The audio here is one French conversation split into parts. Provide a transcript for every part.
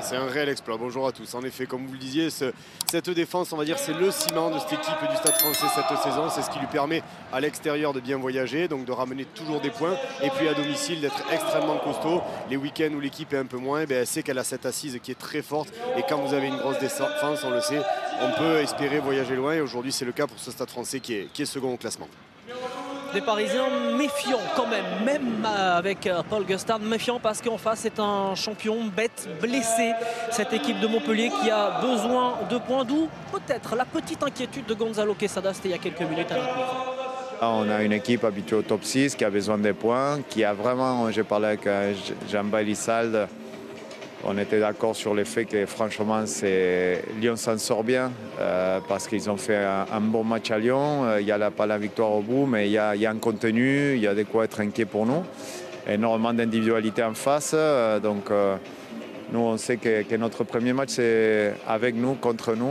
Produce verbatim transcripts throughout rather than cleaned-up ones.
c'est un réel exploit. Bonjour à tous. En effet, comme vous le disiez, ce, cette défense, on va dire, c'est le ciment de cette équipe du Stade Français cette saison. C'est ce qui lui permet à l'extérieur de bien voyager, donc de ramener toujours des points. Et puis à domicile, d'être extrêmement costaud. Les week-ends où l'équipe est un peu moins, ben, elle sait qu'elle a cette assise qui est très forte. Et quand vous avez une grosse défense, on le sait, on peut espérer voyager loin. Et aujourd'hui, c'est le cas pour ce Stade Français qui est, qui est second au classement. Des Parisiens méfiants quand même, même avec Paul Gustard, méfiants parce qu'en face c'est un champion bête, blessé. Cette équipe de Montpellier qui a besoin de points, d'où peut-être la petite inquiétude de Gonzalo Quesada, c'était il y a quelques minutes à notre micro. On a une équipe habituée au top six qui a besoin des points, qui a vraiment, j'ai parlé avec Jean-Baptiste Lissalde, on était d'accord sur le fait que franchement Lyon s'en sort bien euh, parce qu'ils ont fait un, un bon match à Lyon. Il n'y a la, pas la victoire au bout, mais il y a, il y a un contenu, il y a de quoi être inquiet pour nous. Énormément d'individualité en face. Euh, donc euh, nous on sait que, que notre premier match c'est avec nous, contre nous.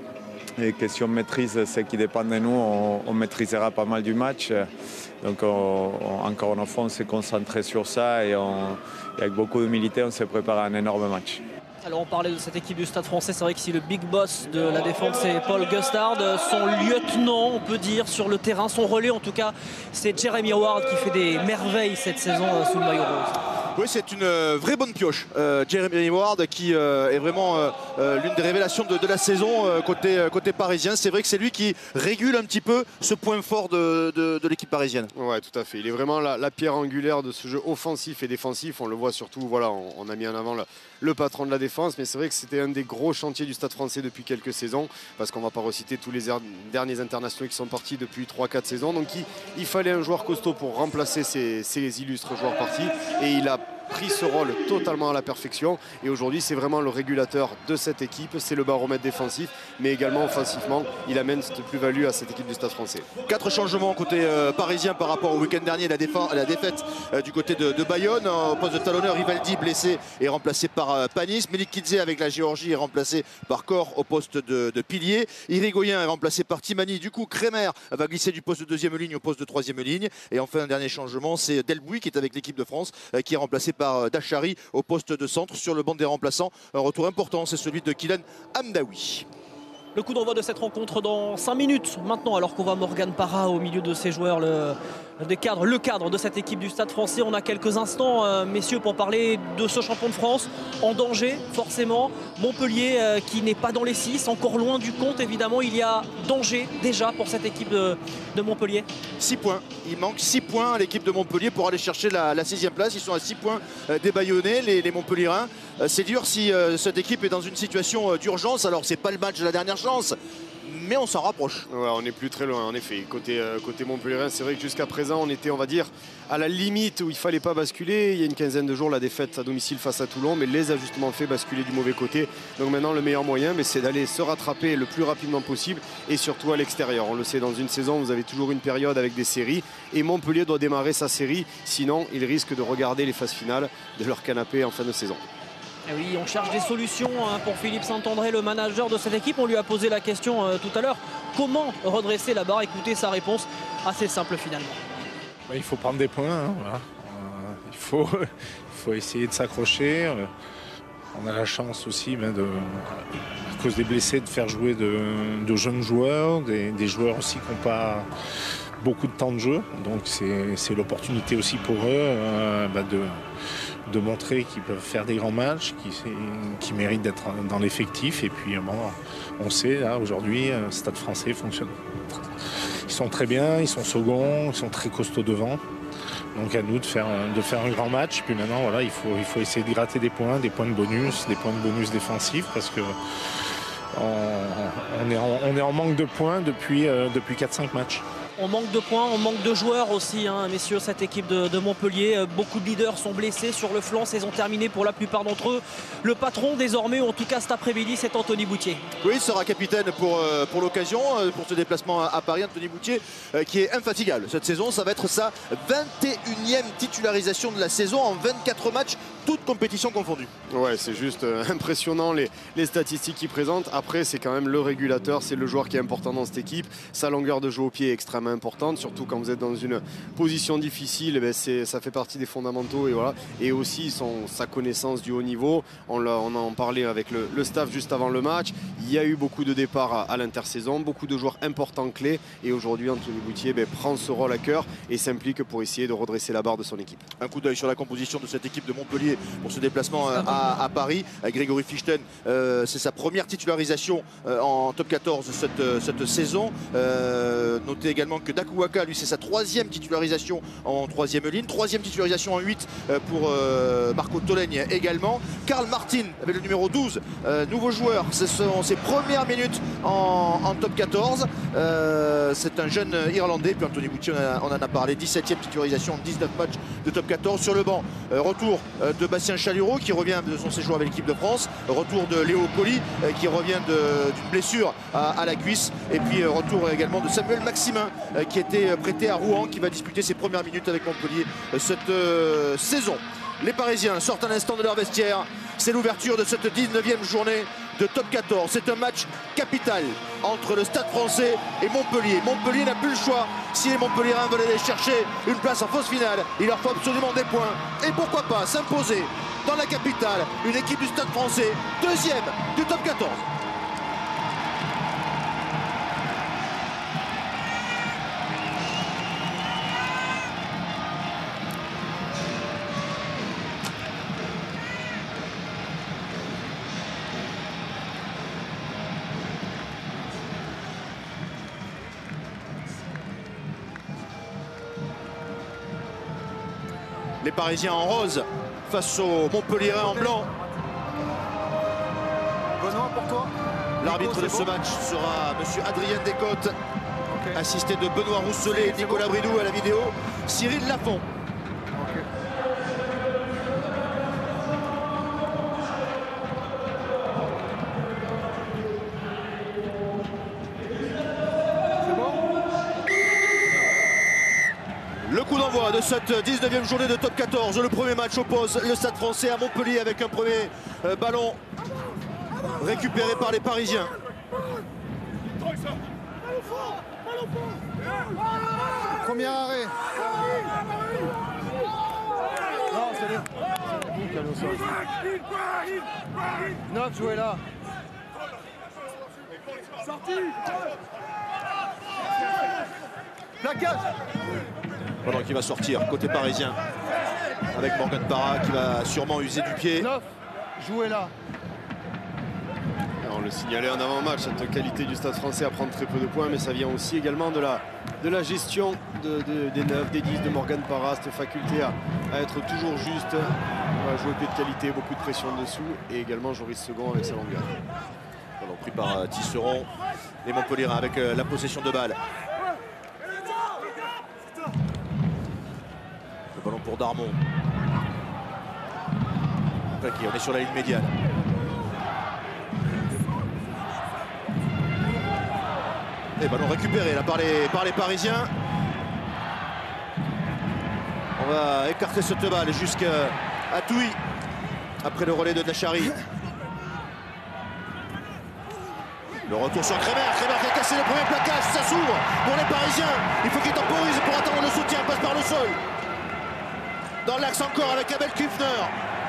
Et que si on maîtrise ce qui dépend de nous, on, on maîtrisera pas mal du match. Donc on, on, encore une fois, on s'est concentré sur ça et, on, et avec beaucoup d'humilité, on s'est préparé à un énorme match. Alors on parlait de cette équipe du Stade Français, c'est vrai que si le big boss de la défense c'est Paul Gustard, son lieutenant on peut dire sur le terrain, son relais en tout cas, c'est Jeremy Ward qui fait des merveilles cette saison sous le maillot rose. Oui, c'est une euh, vraie bonne pioche. Euh, Jeremy Ward qui euh, est vraiment euh, euh, l'une des révélations de, de la saison euh, côté, euh, côté parisien. C'est vrai que c'est lui qui régule un petit peu ce point fort de, de, de l'équipe parisienne. Ouais, tout à fait. Il est vraiment la, la pierre angulaire de ce jeu offensif et défensif. On le voit surtout, voilà, on, on a mis en avant le, le patron de la défense. Mais c'est vrai que c'était un des gros chantiers du Stade Français depuis quelques saisons. Parce qu'on ne va pas reciter tous les er derniers internationaux qui sont partis depuis trois quatre saisons. Donc il, il fallait un joueur costaud pour remplacer ces, ces illustres joueurs partis. Et il a pris ce rôle totalement à la perfection et aujourd'hui c'est vraiment le régulateur de cette équipe, c'est le baromètre défensif mais également offensivement il amène cette plus-value à cette équipe du Stade Français. Quatre changements côté euh, parisien par rapport au week-end dernier, la, la défaite euh, du côté de, de Bayonne, au poste de talonneur Rivaldi blessé est remplacé par euh, Panis, Melikidze avec la Géorgie est remplacé par Kor au poste de, de pilier, Irigoyen est remplacé par Timani, du coup Kremer va glisser du poste de deuxième ligne au poste de troisième ligne et enfin un dernier changement c'est Delbouy qui est avec l'équipe de France euh, qui est remplacé par Dachary au poste de centre. Sur le banc des remplaçants, un retour important, c'est celui de Kylian Hamdaoui. Le coup d'envoi de cette rencontre dans cinq minutes maintenant, alors qu'on voit Morgan Parra au milieu de ses joueurs, le, des cadres, le cadre de cette équipe du Stade Français. On a quelques instants, euh, messieurs, pour parler de ce champion de France en danger, forcément. Montpellier euh, qui n'est pas dans les six, encore loin du compte, évidemment. Il y a danger déjà pour cette équipe de, de Montpellier. six points. Il manque six points à l'équipe de Montpellier pour aller chercher la, la sixième place. Ils sont à six points euh, des Bayonnais, les, les Montpelliérains. Euh, c'est dur si euh, cette équipe est dans une situation euh, d'urgence. Alors, c'est pas le match de la dernière chance, mais on s'en rapproche. Ouais, on n'est plus très loin en effet. Côté, euh, côté Montpellier, c'est vrai que jusqu'à présent on était, on va dire, à la limite où il ne fallait pas basculer. Il y a une quinzaine de jours, la défaite à domicile face à Toulon, mais les ajustements fait basculer du mauvais côté. Donc maintenant le meilleur moyen, c'est d'aller se rattraper le plus rapidement possible et surtout à l'extérieur. On le sait, dans une saison vous avez toujours une période avec des séries et Montpellier doit démarrer sa série, sinon ils risquent de regarder les phases finales de leur canapé en fin de saison. Et oui, on cherche des solutions hein, pour Philippe Saint-André, le manager de cette équipe. On lui a posé la question euh, tout à l'heure. Comment redresser la barre? Écoutez sa réponse, assez simple finalement. Il faut prendre des points. Hein, voilà. euh, il, faut, il faut essayer de s'accrocher. Euh, on a la chance aussi, ben, de, à cause des blessés, de faire jouer de, de jeunes joueurs, des, des joueurs aussi qui n'ont pas beaucoup de temps de jeu. Donc c'est l'opportunité aussi pour eux euh, ben, de... de montrer qu'ils peuvent faire des grands matchs, qui, qui méritent d'être dans l'effectif. Et puis bon, on sait, là, aujourd'hui, le Stade Français fonctionne. Ils sont très bien, ils sont seconds, ils sont très costauds devant. Donc à nous de faire, de faire un grand match. Puis maintenant, voilà, il faut, il faut essayer de gratter des points, des points de bonus, des points de bonus défensifs, parce que on, on, est, en, on est en manque de points depuis, euh, depuis quatre cinq matchs. On manque de points, on manque de joueurs aussi, hein, messieurs, cette équipe de, de Montpellier. Beaucoup de leaders sont blessés sur le flanc, saison terminée pour la plupart d'entre eux. Le patron désormais, en tout cas cet après-midi, c'est Anthony Boutier. Oui, il sera capitaine pour, euh, pour l'occasion, euh, pour ce déplacement à, à Paris. Anthony Boutier euh, qui est infatigable cette saison. Ça va être sa vingt et unième titularisation de la saison en vingt-quatre matchs toutes compétitions confondues. Ouais, c'est juste euh, impressionnant les, les statistiques qu'il présente. Après, c'est quand même le régulateur, c'est le joueur qui est important dans cette équipe. Sa longueur de jeu au pied est extrêmement importante, surtout quand vous êtes dans une position difficile. Eh ben, c'est, ça fait partie des fondamentaux. Et, voilà. Et aussi son, sa connaissance du haut niveau. On, l'a, on en parlait avec le, le staff juste avant le match. Il y a eu beaucoup de départs à, à l'intersaison, beaucoup de joueurs importants clés. Et aujourd'hui, Anthony Boutier ben, prend ce rôle à cœur et s'implique pour essayer de redresser la barre de son équipe. Un coup d'œil sur la composition de cette équipe de Montpellier pour ce déplacement à, à Paris. Grégory Fichten, euh, c'est sa première titularisation euh, en top quatorze cette, euh, cette saison. Euh, notez également que Dakuwaka, lui, c'est sa troisième titularisation en troisième ligne. Troisième titularisation en huit euh, pour euh, Marco Tolègne également. Karl Martin avec le numéro douze, euh, nouveau joueur. Ce sont ses premières minutes en, en top quatorze. Euh, c'est un jeune Irlandais. Puis Anthony Boutier, on, on en a parlé. dix-septième titularisation en dix-neuf matchs de top quatorze. Sur le banc, euh, retour euh, de Bastien Chalureau qui revient de son séjour avec l'équipe de France. Retour de Léo Colli euh, qui revient d'une blessure à, à la cuisse. Et puis euh, retour également de Samuel Maximin euh, qui était prêté à Rouen, qui va disputer ses premières minutes avec Montpellier euh, cette euh, saison. Les Parisiens sortent un instant de leur vestiaire. C'est l'ouverture de cette dix-neuvième journée de top quatorze. C'est un match capital entre le Stade Français et Montpellier. Montpellier n'a plus le choix. Si les Montpelliérains veulent aller chercher une place en phase finale, il leur faut absolument des points. Et pourquoi pas s'imposer dans la capitale, une équipe du Stade Français, deuxième du top quatorze. Les Parisiens en rose face aux Montpelliérains en blanc. Benoît, pour toi. L'arbitre de ce bon. match sera monsieur Adrien Descotes, Okay. assisté de Benoît Rousselet et Nicolas bon. Bridou à la vidéo, Cyril Lafont. Okay. C'est bon. Le coup d'envoi de cette dix-neuvième journée de top quatorze. Le premier match oppose le Stade Français à Montpellier avec un premier euh, ballon récupéré par les Parisiens. Premier arrêt. Non, c'est le... vous qui allez au sol. Note, jouez là. Sorti. Plaquage. Pendant qu'il va sortir côté parisien avec Morgan Parra qui va sûrement user du pied. neuf. Jouez là. On le signalait en avant-match, cette qualité du Stade Français à prendre très peu de points, mais ça vient aussi également de la, de la gestion de, de, des neuf, des dix de Morgan Parra, cette faculté à, à être toujours juste, à jouer pied de qualité, beaucoup de pression dessous, et également Joris Second avec sa longueur. Ballon pris par euh, Tisserand, les Montpelliérains avec euh, la possession de balle. Le ballon pour Darmon. Ok, on est sur la ligne médiane. Et ballon récupéré là par les, par les Parisiens. On va écarter cette balle jusqu'à Touy après le relais de Nachari. Le retour sur Kremer, Kremer qui a cassé le premier plaquage, ça s'ouvre pour les Parisiens. Il faut qu'ils temporisent pour attendre le soutien, passe par le sol. Dans l'axe encore avec Abel Kufner.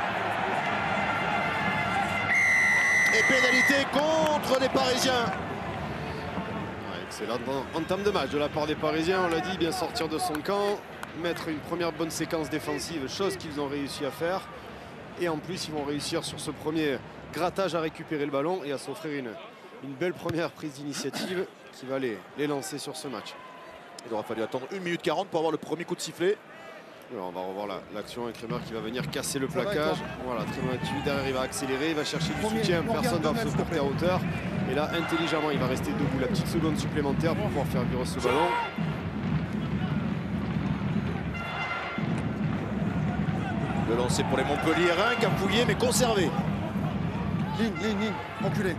Et pénalité contre les Parisiens. Excellent entame de match de la part des Parisiens, on l'a dit, bien sortir de son camp, mettre une première bonne séquence défensive, chose qu'ils ont réussi à faire. Et en plus, ils vont réussir sur ce premier grattage à récupérer le ballon et à s'offrir une, une belle première prise d'initiative qui va les, les lancer sur ce match. Il aura fallu attendre une minute quarante pour avoir le premier coup de sifflet. Alors on va revoir l'action la, avec Kremer qui va venir casser le plaquage. Voilà, très bon attitude. Derrière, il va accélérer, il va chercher du Premier, soutien. Morgan Personne ne va Donnel, se porter à hauteur. Et là, intelligemment, il va rester debout la petite seconde supplémentaire pour pouvoir faire virer ce ballon. Le lancer pour les Montpelliérains, cafouillé mais conservé. Ligne, ligne, ligne. Reculez.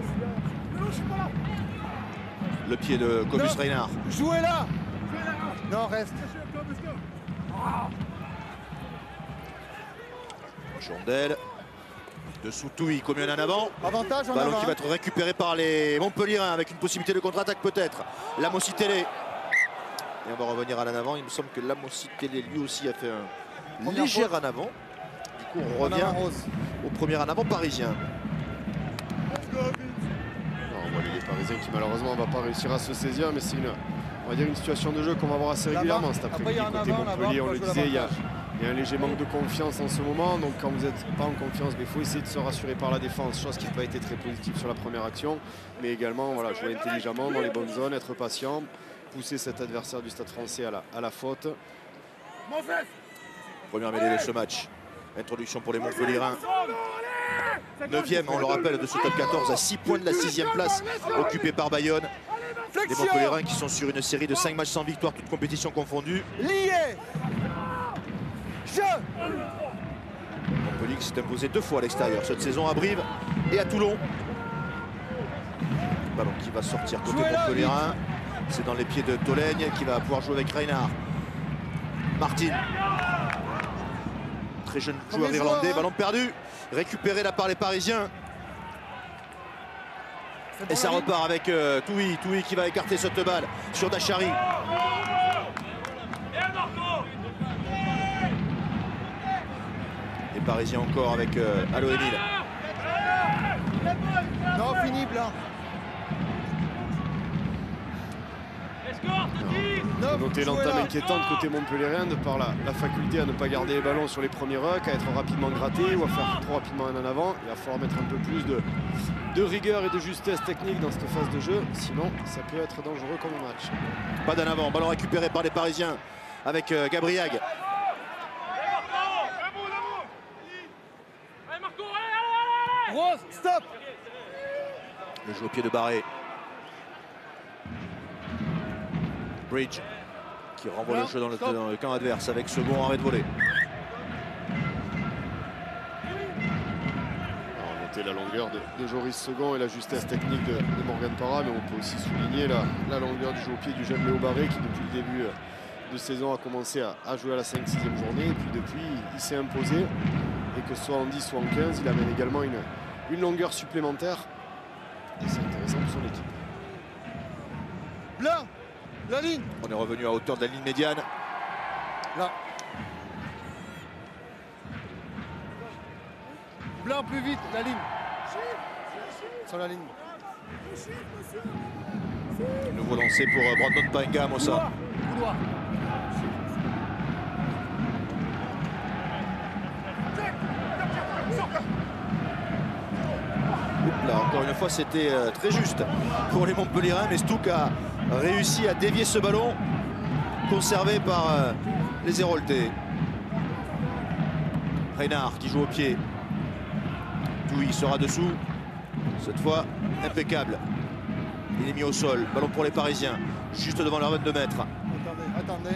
Le pied de Cobus Reinhardt. Jouez là. Non, reste. Chandelle. Dessous Touy, combien en avant. Avantage en Ballon avant. qui va être récupéré par les Montpellierins avec une possibilité de contre-attaque peut-être. Lamossi Télé. Et on va revenir à l'en avant. Il me semble que Lamossi Télé lui aussi a fait un Première léger faute. en avant. Du coup on En revient avant, Rose. au premier en avant parisien. Non, on voit les Parisiens qui malheureusement ne va pas réussir à se saisir, mais c'est une, on va dire une situation de jeu qu'on va voir assez Là-bas. régulièrement cet Après, après-midi il y a un côté avant, Montpellier. là-bas, On le faut jouer disait, il y, a, l'avantage. il y a un léger manque de confiance en ce moment. Donc quand vous n'êtes pas en confiance, il faut essayer de se rassurer par la défense, chose qui n'a pas été très positive sur la première action. Mais également voilà, jouer intelligemment dans les bonnes zones, être patient, pousser cet adversaire du Stade Français à la, à la faute. Première mêlée de ce match. Introduction pour les Montpellierins. neuvième, on le rappelle, de ce top quatorze à six points de la sixième place occupée par Bayonne. Les Montpellierins qui sont sur une série de cinq matchs sans victoire, toutes compétitions confondues. Lié. Jeu. Montpellier qui s'est imposé deux fois à l'extérieur cette saison à Brive et à Toulon. Ballon qui va sortir côté Jouez là, Montpellierin. C'est dans les pieds de Tolègne qui va pouvoir jouer avec Reinhardt. Martin. Très jeune joueur Premier irlandais, joueur, hein. ballon perdu. Récupéré là par les Parisiens. C'est Et bon, ça la ligne. repart avec euh, Touy. Touy qui va écarter cette balle sur Dachary. Les Parisiens encore avec euh, Allo Emile. Non, fini, Blanc. On peut noter l'entame inquiétante côté montpellierien de par la, la faculté à ne pas garder les ballons sur les premiers rucks, à être rapidement gratté ou à faire trop rapidement un en avant. Il va falloir mettre un peu plus de, de rigueur et de justesse technique dans cette phase de jeu, sinon ça peut être dangereux comme match. Pas d'en avant, ballon récupéré par les Parisiens avec euh, Gabriag. Rose, stop. Le jeu au pied de Barré. Bridge qui renvoie le jeu dans le, dans le camp adverse avec second arrêt de volée. Alors, noter la longueur de, de Joris Second et la justesse technique de, de Morgan Parra, mais on peut aussi souligner la, la longueur du jeu au pied du jeune Léo Barré qui depuis le début de saison a commencé à, à jouer à la cinq sixième journée et puis depuis il s'est imposé et que ce soit en dix ou en quinze il amène également une, une longueur supplémentaire et c'est intéressant pour son équipe. Blanc. La ligne. On est revenu à hauteur de la ligne médiane. Là. Blanc plus vite, la ligne. Sur la ligne. Nouveau lancé pour euh, Brandon Paenga, Mossa. Couloir. Là, encore une fois, c'était euh, très juste pour les Montpellierins, mais Stouk a réussi à dévier ce ballon, conservé par euh, les Héroltais. Reinhardt qui joue au pied. Touy sera dessous. Cette fois, impeccable. Il est mis au sol. Ballon pour les Parisiens, juste devant leur vingt-deux mètres. Attendez, attendez.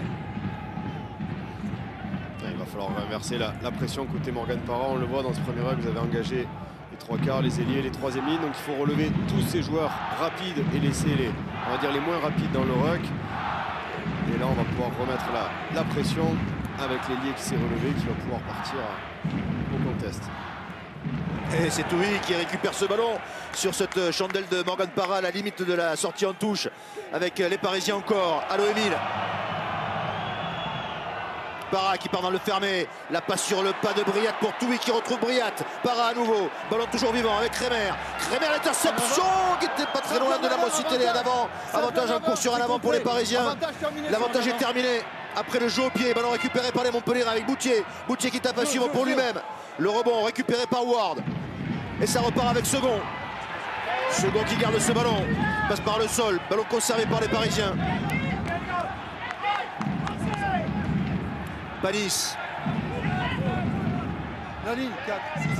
Il va falloir inverser la, la pression côté Morgan Parra. On le voit dans ce premier rug, vous avez engagé les trois quarts, les ailiers, les troisième lignes. Donc il faut relever tous ces joueurs rapides et laisser les, on va dire, les moins rapides dans le ruck. Et là, on va pouvoir remettre la, la pression avec l'ailier qui s'est relevé, qui va pouvoir partir au contest. Et c'est Touy qui récupère ce ballon sur cette chandelle de Morgan Parra à la limite de la sortie en touche avec les Parisiens encore. Allo Emile. Parra qui part dans le fermé. La passe sur le pas de Briat pour Touy qui retrouve Briat. Parra à nouveau. Ballon toujours vivant avec Kremer. Kremer, l'interception qui n'était pas très loin de la Mossitélé en avant. Avantage en cours sur un avant pour les Parisiens. L'avantage est terminé. Après le jeu au pied, ballon récupéré par les Montpellierins avec Boutier. Boutier qui tape à suivre pour lui-même. Le rebond récupéré par Ward. Et ça repart avec Second. Second qui garde ce ballon. Passe par le sol. Ballon conservé par les Parisiens. Panis. La ligne, quatre, six.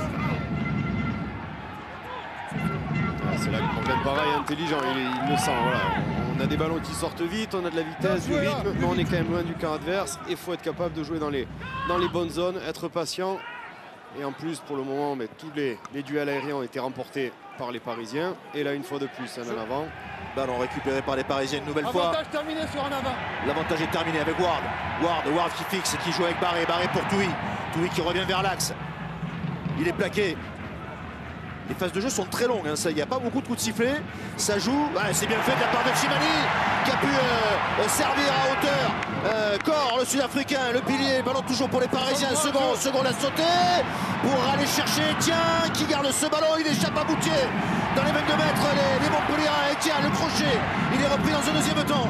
C'est là que Morgan Parra est intelligent, il, il le sent. Voilà. On a des ballons qui sortent vite, on a de la vitesse, du rythme, mais on est quand même loin du camp adverse. Il faut être capable de jouer dans les, dans les bonnes zones, être patient. Et en plus, pour le moment, mais tous les, les duels aériens ont été remportés par les Parisiens. Et là, une fois de plus, un en avant. Ballon récupéré par les Parisiens une nouvelle fois. Avantage terminé sur un avant. L'avantage est terminé avec Ward. Ward, Ward qui fixe et qui joue avec Barré. Barré pour Touy. Touy qui revient vers l'axe. Il est plaqué. Les phases de jeu sont très longues, hein, ça, il n'y a pas beaucoup de coups de sifflet. Ça joue, ouais, c'est bien fait de la part de Chimani qui a pu euh, servir à hauteur. Euh, Corps, le Sud-Africain, le pilier, ballon toujours pour les Parisiens. Second, second l'a sauté pour aller chercher Etienne qui garde ce ballon. Il échappe à Boutier dans les vingt-deux mètres. Les, les Montpelliérains, Etienne, le crochet. Il est repris dans un deuxième temps.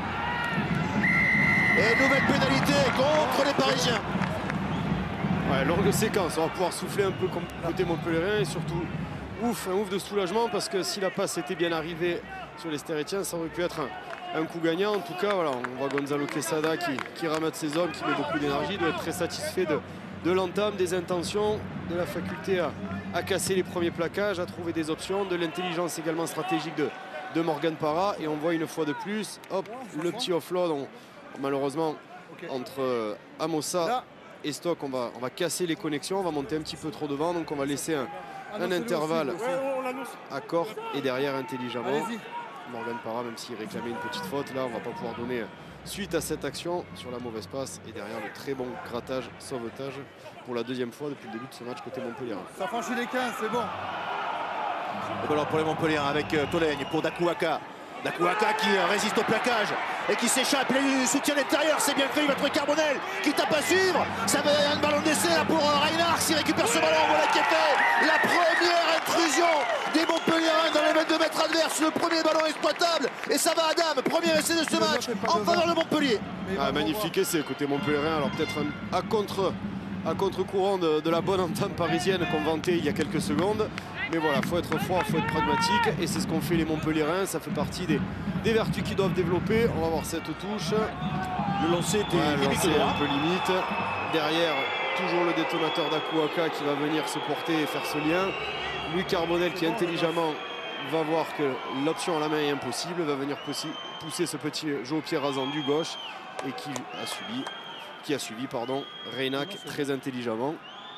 Et nouvelle pénalité contre les Parisiens. Ouais, longue séquence, on va pouvoir souffler un peu côté Montpellier et surtout ouf, un ouf de soulagement parce que si la passe était bien arrivée sur l'Esther Etienne, ça aurait pu être un, un coup gagnant. En tout cas, voilà, on voit Gonzalo Quesada qui, qui ramasse ses hommes, qui met beaucoup d'énergie, doit être très satisfait de, de l'entame, des intentions, de la faculté à, à casser les premiers plaquages, à trouver des options, de l'intelligence également stratégique de, de Morgan Parra. Et on voit une fois de plus, hop, le petit offload, on, malheureusement, entre euh, Amossa et Stock, on va, on va casser les connexions, on va monter un petit peu trop devant, donc on va laisser un, un intervalle à Corps et derrière intelligemment. Morgan Parra, même s'il réclamait une petite faute, là on va pas pouvoir donner suite à cette action sur la mauvaise passe et derrière le très bon grattage, sauvetage pour la deuxième fois depuis le début de ce match côté Montpellier. Ça franchit les quinze, c'est bon. Le ballon pour les Montpellier avec euh, Tolègne pour Dakuaka. Dakuaka qui euh, résiste au plaquage et qui s'échappe. Il a eu soutien d'intérieur, c'est bien fait. Il va trouver Carbonel qui tape à suivre. Ça va un ballon d'essai là pour euh, Reinhardt qui récupère ce ballon. Voilà qui est fait. La première intrusion des Montpelliérains dans les vingt-deux mètres adverses. Le premier ballon exploitable et ça va à Dame. Premier essai de ce match en faveur de Montpellier. Ah, magnifique essai côté Montpelliérain. Alors peut-être à contre à contre-courant de, de la bonne entame parisienne qu'on vantait il y a quelques secondes. Mais voilà, il faut être fort, il faut être pragmatique. Et c'est ce qu'ont fait les Montpelliérains. Ça fait partie des, des vertus qu'ils doivent développer. On va voir cette touche. Le lancer était ouais, limite lancé droit. un peu limite. Derrière, toujours le détonateur d'Akuaka qui va venir se porter et faire ce lien. Louis Carbonel qui intelligemment va voir que l'option à la main est impossible. Va venir pousser ce petit jeu au pied rasant du gauche. Et qui a subi, qui a suivi pardon, Reinach très intelligemment.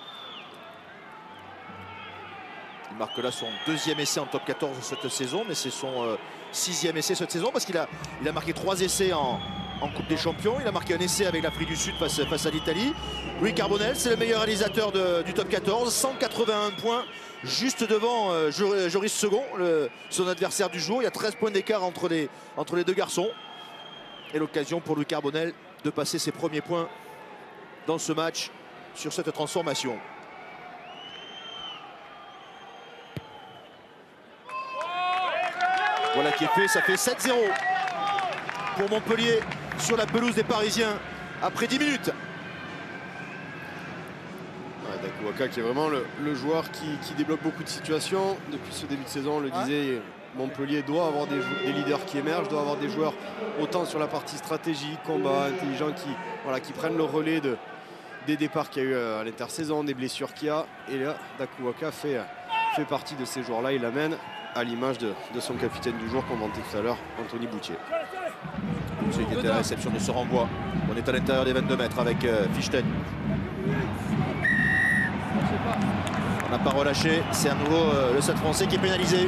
Il marque là son deuxième essai en top quatorze cette saison, mais c'est son euh, sixième essai cette saison parce qu'il a, il a marqué trois essais en, en Coupe des Champions. Il a marqué un essai avec l'Afrique du Sud face, face à l'Italie. Louis Carbonel, c'est le meilleur réalisateur de, du top quatorze, cent quatre-vingt-un points, juste devant euh, Joris Second, le, son adversaire du jour. Il y a treize points d'écart entre les, entre les deux garçons. Et l'occasion pour Louis Carbonel de passer ses premiers points dans ce match sur cette transformation. Voilà qui est fait, ça fait sept zéro pour Montpellier sur la pelouse des Parisiens après dix minutes. Ouais, Dakuaka qui est vraiment le, le joueur qui, qui débloque beaucoup de situations. Depuis ce début de saison, on le disait, Montpellier doit avoir des, des leaders qui émergent, doit avoir des joueurs autant sur la partie stratégie, combat, intelligent, qui, voilà, qui prennent le relais de, des départs qu'il y a eu à l'intersaison, des blessures qu'il y a. Et là, Dakuaka fait, fait partie de ces joueurs-là, il l'amène à l'image de, de son capitaine du jour qu'on vantait tout à l'heure, Anthony Boutier. Boutier qui était à la réception de ce renvoi. On est à l'intérieur des vingt-deux mètres avec euh, Fichten. On n'a pas relâché, c'est à nouveau euh, le Stade Français qui est pénalisé.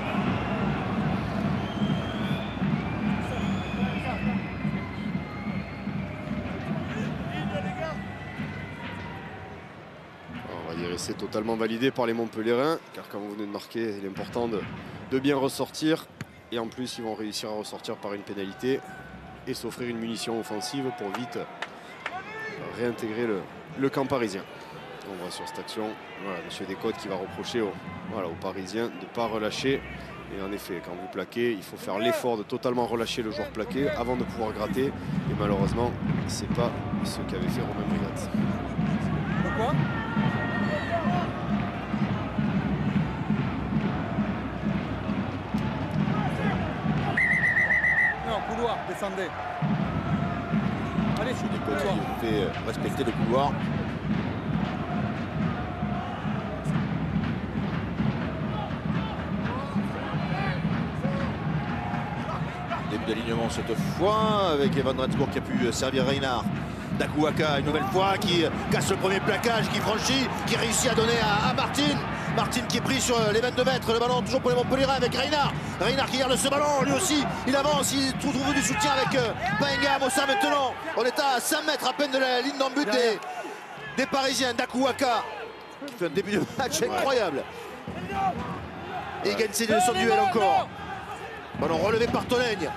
On va dire que c'est totalement validé par les Montpelliérains, car comme vous venez de marquer, il est important de, de bien ressortir. Et en plus, ils vont réussir à ressortir par une pénalité et s'offrir une munition offensive pour vite réintégrer le, le camp parisien. On voit sur cette action, voilà, M. Descotes qui va reprocher aux, voilà, aux Parisiens de ne pas relâcher. Et en effet, quand vous plaquez, il faut faire l'effort de totalement relâcher le joueur plaqué avant de pouvoir gratter. Et malheureusement, c'est pas ce qu'avait fait Romain Brigats. Pourquoi ? Non, couloir, descendez. Allez, je suis du couloir. Il fait respecter le couloir. Début d'alignement cette fois avec Evan Rensburg qui a pu servir Reinhardt. Dakuaka une nouvelle fois qui casse le premier plaquage, qui franchit, qui réussit à donner à, à Martin. Martin qui est pris sur les vingt-deux mètres, le ballon toujours pour les Montpelliérains avec Reinhardt. Reinhardt qui garde ce ballon, lui aussi il avance, il trouve du soutien avec euh, Paenga, Mossa maintenant. On est à cinq mètres à peine de la ligne d'en but des, des Parisiens. Dakuaka qui fait un début de match incroyable. Et il gagne ses son duel encore. Ballon relevé par Tolègne.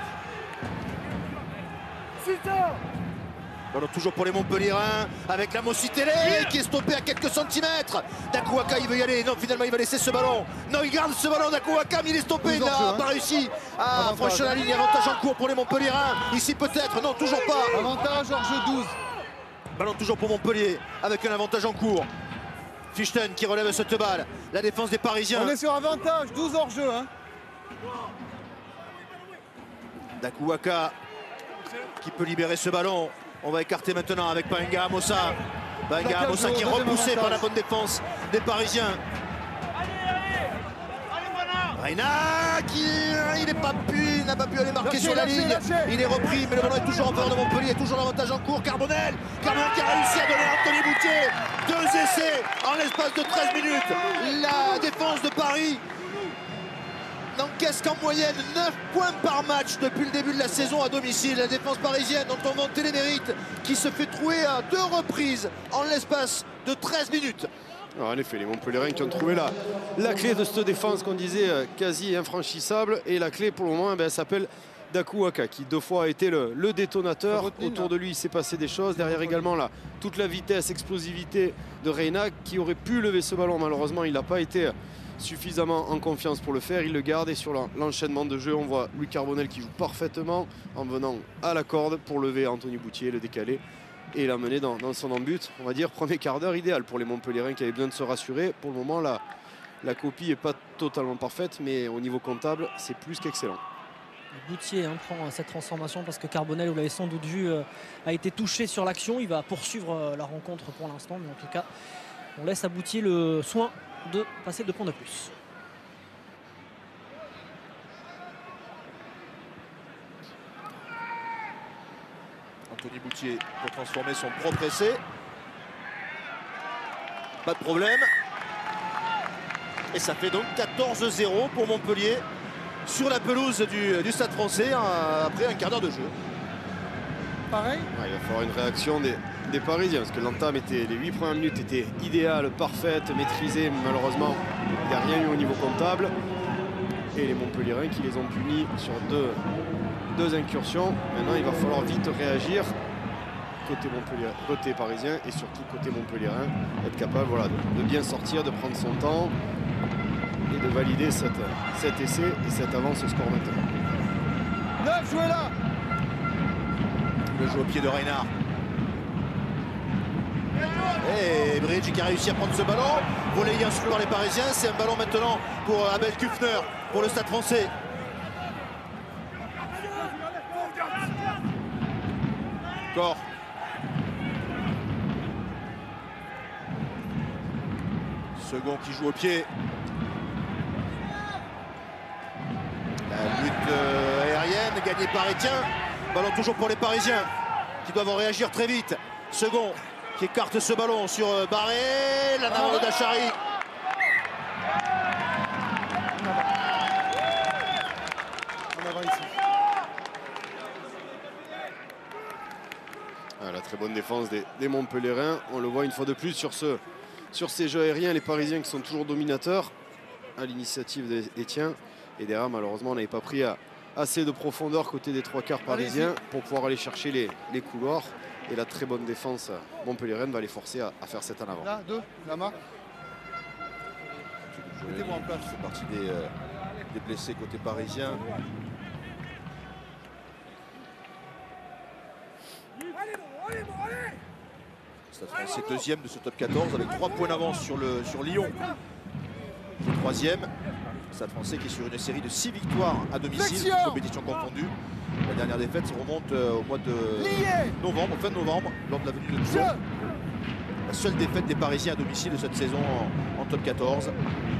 Ballon toujours pour les Montpellierins avec la Mossitélé qui est stoppé à quelques centimètres. Dakuaka il veut y aller, non finalement il va laisser ce ballon. Non il garde ce ballon Dakuaka mais il est stoppé, il n'a pas réussi à franchir la ligne. Avantage en cours pour les Montpellierins. Ici peut-être, non toujours pas. Avantage hors jeu douze. Ballon toujours pour Montpellier avec un avantage en cours. Fichten qui relève cette balle. La défense des Parisiens. On est sur avantage, douze hors jeu. Hein. Dakuaka qui peut libérer ce ballon. On va écarter maintenant avec Paenga Amossa. Paenga Amossa qui est repoussé par la bonne défense des Parisiens. Reina qui il n'est pas pu, n'a pas pu aller marquer lâchez, sur la lâchez, ligne. lâchez. Il est repris, mais le ballon est toujours en faveur de Montpellier. Toujours l'avantage en cours. Carbonel. Carbonel qui a réussi à donner à Anthony Boutier. Deux essais en l'espace de treize minutes. La défense de Paris n'encaisse qu'en moyenne neuf points par match depuis le début de la saison à domicile. La défense parisienne dont on vantait les mérites qui se fait trouer à deux reprises en l'espace de treize minutes. Alors en effet, les Montpellierins qui ont trouvé la, la clé de cette défense qu'on disait euh, quasi infranchissable. Et la clé pour le moment, ben, elle s'appelle Dakuaka qui deux fois a été le, le détonateur. Autour de lui, il s'est passé des choses. Derrière également là, toute la vitesse, explosivité de Reina qui aurait pu lever ce ballon. Malheureusement, il n'a pas été suffisamment en confiance pour le faire. Il le garde et sur l'enchaînement de jeu, on voit Louis Carbonel qui joue parfaitement en venant à la corde pour lever Anthony Boutier, le décaler et l'amener dans, dans son embut. On va dire premier quart d'heure idéal pour les Montpellierins qui avaient besoin de se rassurer. Pour le moment, la, la copie n'est pas totalement parfaite, mais au niveau comptable, c'est plus qu'excellent. Boutier hein, prend cette transformation parce que Carbonel, vous l'avez sans doute vu, euh, a été touché sur l'action. Il va poursuivre euh, la rencontre pour l'instant, mais en tout cas, on laisse à Boutier le soin de passer deux points de plus. Anthony Boutier pour transformer son propre essai. Pas de problème. Et ça fait donc quatorze zéro pour Montpellier sur la pelouse du, du Stade Français après un quart d'heure de jeu. Pareil. Ouais, il va falloir une réaction des, des Parisiens parce que l'entame était, les huit premières minutes étaient idéales, parfaites, maîtrisées. Malheureusement, il n'y a rien eu au niveau comptable. Et les Montpellierins qui les ont punis sur deux, deux incursions. Maintenant, il va falloir vite réagir côté, Montpellier, côté parisien et surtout côté Montpellierin. Être capable voilà, de, de bien sortir, de prendre son temps et de valider cette, cet essai et cette avance au score maintenant. neuf, jouez là. Le jeu au pied de Reynard. Et Bridge qui a réussi à prendre ce ballon. Volley insulté par les Parisiens. C'est un ballon maintenant pour Abel Kufner pour le Stade Français. Encore. Second qui joue au pied. La lutte euh, aérienne gagnée par Etienne. Ballon toujours pour les Parisiens qui doivent réagir très vite. Second qui écarte ce ballon sur euh, Barré. La Navarro d'Achari. On avance ici. Ah, la très bonne défense des, des Montpellierins. On le voit une fois de plus sur, ce, sur ces jeux aériens. Les Parisiens qui sont toujours dominateurs à l'initiative d'Etienne. Et derrière, malheureusement, on n'avait pas pris à, assez de profondeur côté des trois quarts parisiens pour pouvoir aller chercher les, les couloirs. Et la très bonne défense montpelliéraine va les forcer à, à faire cet en avant. Là, deux, la marque. Mettez-moi en place. C'est parti des, euh, des blessés côté parisien. Stade Français deuxième de ce top quatorze avec trois points d'avance sur, le, sur Lyon. Le troisième. Stade Français qui est sur une série de six victoires à domicile, compétition confondue. La dernière défaite se remonte euh, au mois de novembre, fin de novembre, lors de la venue de Toulon. La seule défaite des Parisiens à domicile de cette saison en, en top quatorze.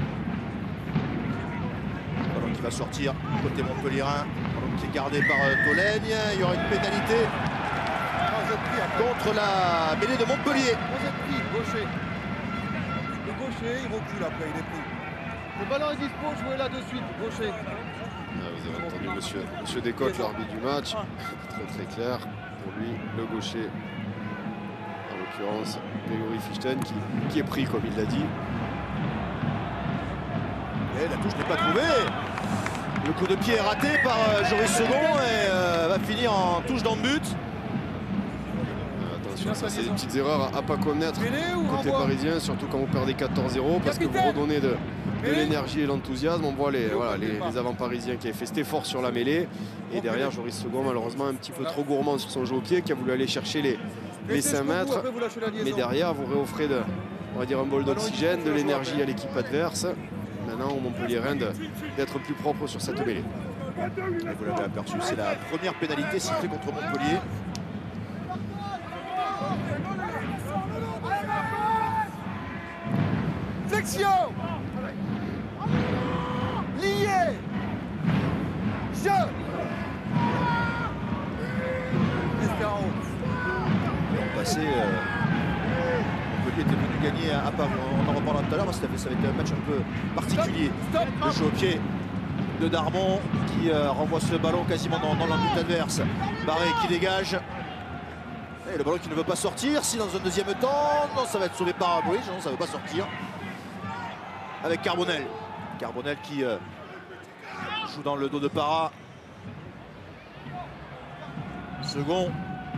Ballon qui va sortir côté Montpellierin, ballon qui est gardé par euh, Tolègne. Il y aura une pénalité contre la mêlée de Montpellier. Vous êtes pris, gaucher. Le gaucher, il recule après, il est pris. Le ballon est dispo, jouez là de suite, gaucher. Ah, vous avez entendu monsieur, monsieur Descotes, l'arbitre du match. Très très clair. Pour lui, le gaucher a l'occurrence Grégory Fichten qui, qui est pris comme il l'a dit. Et la touche n'est pas trouvée. Le coup de pied est raté par euh, Joris Second et euh, va finir en touche dans le but. Attention, ça c'est des petites erreurs à ne pas commettre côté parisien, surtout quand vous perdez quatorze zéro, parce que vous redonnez de, de l'énergie et l'enthousiasme. On voit les, voilà, les, les avants parisiens qui avaient fait cet effort sur la mêlée. Et derrière, Joris Second, malheureusement, un petit peu trop gourmand sur son jeu au pied, qui a voulu aller chercher les, les cinq mètres. Mais derrière, vous réoffrez de, on va dire un bol d'oxygène, de l'énergie à l'équipe adverse. Maintenant, au Montpellierin d'être plus propre sur cette mêlée. Et vous l'avez aperçu, c'est la première pénalité sifflée contre Montpellier. Flexion. Lié. Jeu. Espérons. Passé, euh, Montpellier était venu gagner à Paris. On en reparlera tout à l'heure parce que ça va être un match un peu particulier. Stop, stop. Le jeu au pied de Darmon qui euh, renvoie ce ballon quasiment dans, dans l'embut adverse. Barré qui dégage. Et le ballon qui ne veut pas sortir. Si dans un deuxième temps, non, ça va être sauvé par Bridge. Non, ça ne veut pas sortir. Avec Carbonel. Carbonel qui euh, joue dans le dos de Para. Second.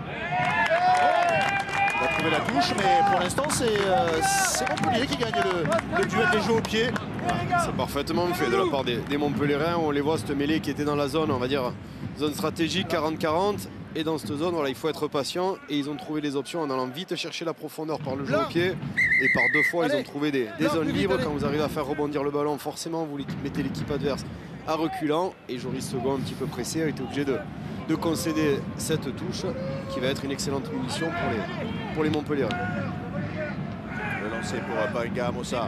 Il a trouvé la touche, mais pour l'instant, c'est euh, Montpellier qui gagne le, le duel des jeux au pied. C'est parfaitement fait de la part des, des Montpelliérains. On les voit, cette mêlée qui était dans la zone, on va dire, zone stratégique quarante quarante. Et dans cette zone, voilà, il faut être patient. Et ils ont trouvé les options en allant vite chercher la profondeur par le jeu au pied. Et par deux fois, allez, ils ont trouvé des, des zones libres. Quand vous arrivez à faire rebondir le ballon, forcément, vous mettez l'équipe adverse à reculant. Et Joris Second, un petit peu pressé, a été obligé de, de concéder cette touche qui va être une excellente munition pour les, pour les Montpelliérains. Le lancer pour Baenga Amossa.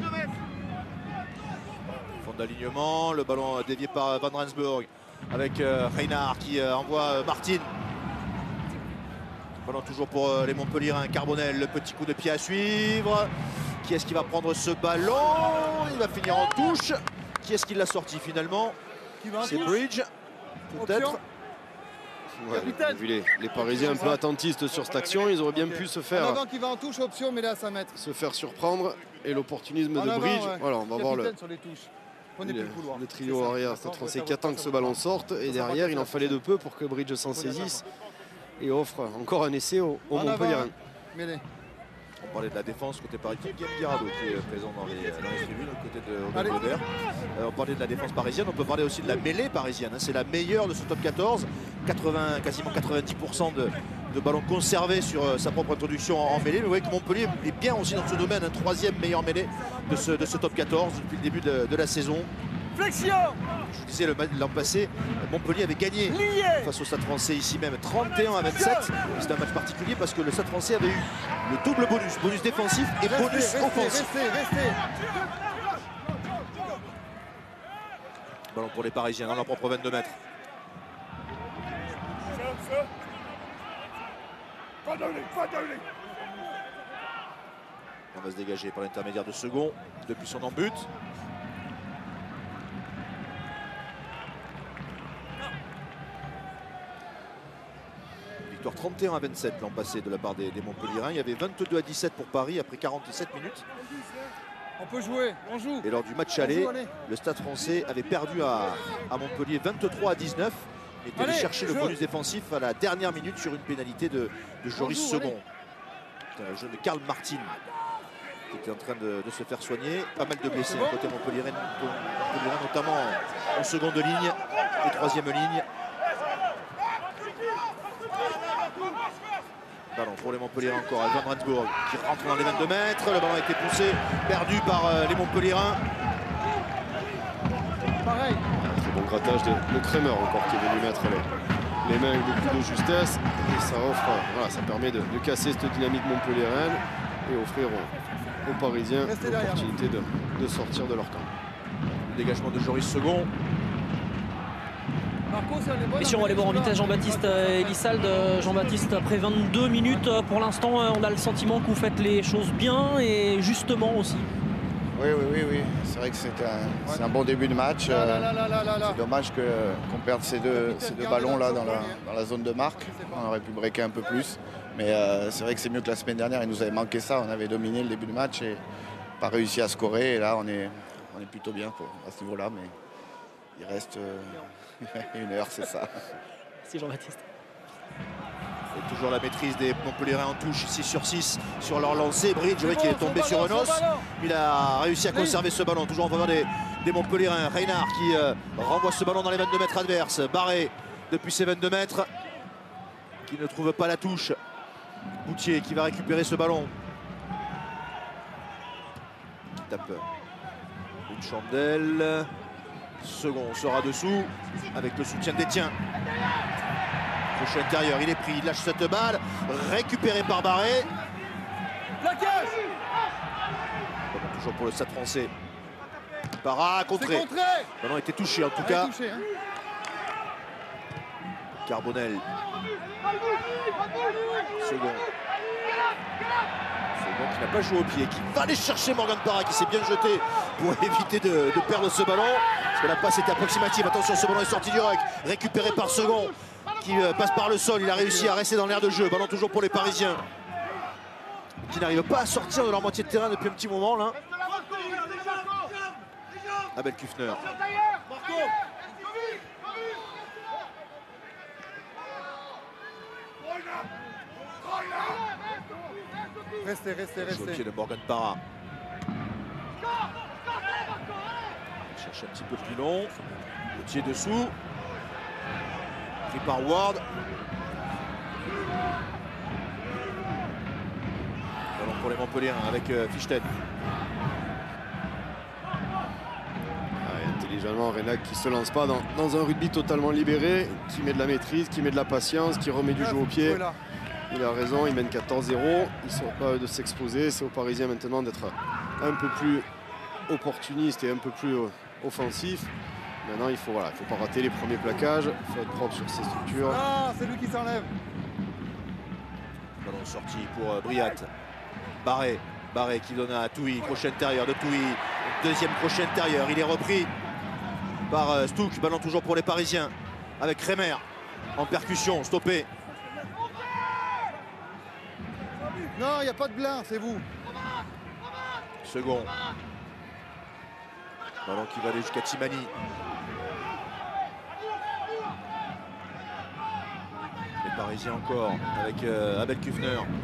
Fond d'alignement, le ballon dévié par Van Rensburg. Avec euh, Reinhardt qui euh, envoie euh, Martin. Ballon toujours pour euh, les Montpelliérains. Carbonel, le petit coup de pied à suivre. Qui est-ce qui va prendre ce ballon? Il va finir en touche. Qui est-ce qui l'a sorti finalement? C'est Bridge, peut-être. Ouais, vous avez vu les, les Parisiens un peu attentistes sur cette action. Ils auraient bien pu se faire, avant qui va en touche, option, mais là, ça mètre. se faire surprendre. Et l'opportunisme de avant, Bridge. Ouais. Voilà, on va voir le, sur les touches. le, le trio arrière Stade Français qui attend que ce ballon sorte. Et derrière, il en fallait de peu pour que Bridge s'en saisisse et offre encore un essai au, au Montpellierin. On parlait de la défense côté parisien, Guillaume Guirado qui est présent dans les, dans les tribunes, côté de Robert. Euh, on parlait de la défense parisienne, on peut parler aussi de la mêlée parisienne. Hein. C'est la meilleure de ce top quatorze, quatre-vingts, quasiment quatre-vingt-dix pour cent de, de ballons conservés sur euh, sa propre introduction en, en mêlée. Mais vous voyez que Montpellier est bien aussi dans ce domaine, un troisième meilleur mêlée de ce, de ce top quatorze depuis le début de, de la saison. Flexion. Je vous disais, l'an passé, Montpellier avait gagné Lié. face au Stade Français ici même, trente et un à vingt-sept. C'est un match particulier parce que le Stade Français avait eu le double bonus, bonus défensif et restez, bonus restez, offensif. Restez, restez. Ballon pour les Parisiens dans leur propre vingt-deux mètres. On va se dégager par l'intermédiaire de Second depuis son embut. Victoire trente et un à vingt-sept l'an passé de la part des, des Montpelliérains. Il y avait vingt-deux à dix-sept pour Paris après quarante-sept minutes. On peut jouer, on joue. Et lors du match aller, le Stade Français avait perdu à, à Montpellier vingt-trois à dix-neuf. Il était allé chercher le bonus défensif à la dernière minute sur une pénalité de, de Joris Second. C'était un jeu de Karl Martin qui était en train de, de se faire soigner. Pas mal de blessés à côté Montpelliérain, notamment en seconde ligne et troisième ligne. Ballon pour les Montpelliérains encore, Van Rensburg qui rentre dans les vingt-deux mètres. Le ballon a été poussé, perdu par euh, les Montpelliérains. Pareil. Très bon grattage de, de Kremer encore qui est venu mettre les, les mains avec beaucoup de justesse. Et ça offre, voilà, ça permet de, de casser cette dynamique montpelliéraine et offrir aux, aux Parisiens l'opportunité de, de sortir de leur camp. Le dégagement de Joris Second. Et si on va aller voir en vitesse Jean-Baptiste Elissalde. Jean-Baptiste, après vingt-deux minutes, pour l'instant, on a le sentiment que vous faites les choses bien et justement aussi. Oui, oui, oui, oui. C'est vrai que c'est un, un bon début de match. C'est dommage qu'on qu perde ces deux, ces deux ballons là dans la, dans la zone de marque. On aurait pu breaker un peu plus. Mais euh, c'est vrai que c'est mieux que la semaine dernière. Il nous avait manqué ça. On avait dominé le début du match et pas réussi à scorer. Et là, on est, on est plutôt bien quoi, à ce niveau-là. Mais il reste euh, une heure, c'est ça. Merci Jean-Baptiste. Et toujours la maîtrise des Montpellierins en touche, six sur six sur leur lancée. Bridge qui est tombé sur un os. Il a réussi à conserver ce ballon, toujours en faveur des, des Montpellierins. Reynard qui euh, renvoie ce ballon dans les vingt-deux mètres adverses. Barré depuis ses vingt-deux mètres, qui ne trouve pas la touche. Boutier qui va récupérer ce ballon. Qui tape une chandelle. Second sera dessous avec le soutien d'Etienne. Crochet intérieur, il est pris, il lâche cette balle, récupéré par Barré. Toujours pour le Stade Français. Para, contré. Le ballon a été touché en tout cas. Touché, hein. Carbonel. Second. Second qui n'a pas joué au pied, qui va aller chercher Morgan Para, qui s'est bien jeté pour éviter de, de perdre ce ballon. Parce que la passe était approximative. Attention, ce ballon est sorti du ruck. Récupéré par Second, qui passe par le sol. Il a réussi à rester dans l'air de jeu. Ballon toujours pour les Parisiens, qui n'arrivent pas à sortir de leur moitié de terrain depuis un petit moment là. Abel Kufner. Restez, restez, restez. Au pied de Morgan Para. Il cherche un petit peu plus long. Le pied dessous. Pris par Ward. Ballon pour les Montpellierins avec euh, Fichten. Intelligemment, Renac qui ne se lance pas dans, dans un rugby totalement libéré, qui met de la maîtrise, qui met de la patience, qui remet du jeu au pied. Il a raison, il mène quatorze zéro. Ils sont pas de s'exposer. C'est aux Parisiens maintenant d'être un peu plus opportuniste et un peu plus offensif. Maintenant, il faut voilà, faut pas rater les premiers plaquages. Il faut être propre sur ses structures. Ah, c'est lui qui s'enlève. Ballon sorti pour euh, Briat. Barré. Barré qui donne à Touy. Crochet intérieur de Touy. Deuxième crochet intérieur. Il est repris par euh, Stouk. Ballon toujours pour les Parisiens. Avec Rémer en percussion. Stoppé. Non, il n'y a pas de blanc, c'est vous. Second. Ballon qui va aller jusqu'à Timani. Les Parisiens encore avec euh, Abel Kufner.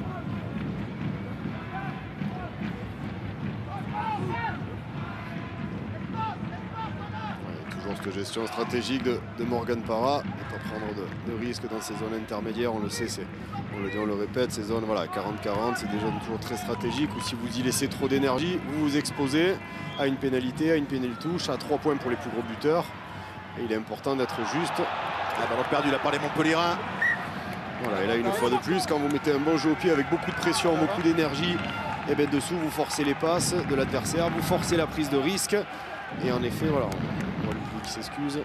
Ouais, toujours cette gestion stratégique de, de Morgan Para. Ne pas prendre de, de risques dans ces zones intermédiaires, on le sait, c'est, on, le, on le répète, ces zones voilà, quarante quarante, c'est des zones toujours très stratégiques où si vous y laissez trop d'énergie, vous vous exposez à une pénalité, à une pénalité touche, à trois points pour les plus gros buteurs. Et il est important d'être juste. Ah, ballon perdu là par les Montpellierins. Voilà, et là une fois de plus, quand vous mettez un bon jeu au pied avec beaucoup de pression, beaucoup d'énergie, et bien dessous vous forcez les passes de l'adversaire, vous forcez la prise de risque. Et en effet, voilà, on voit le public qui s'excuse.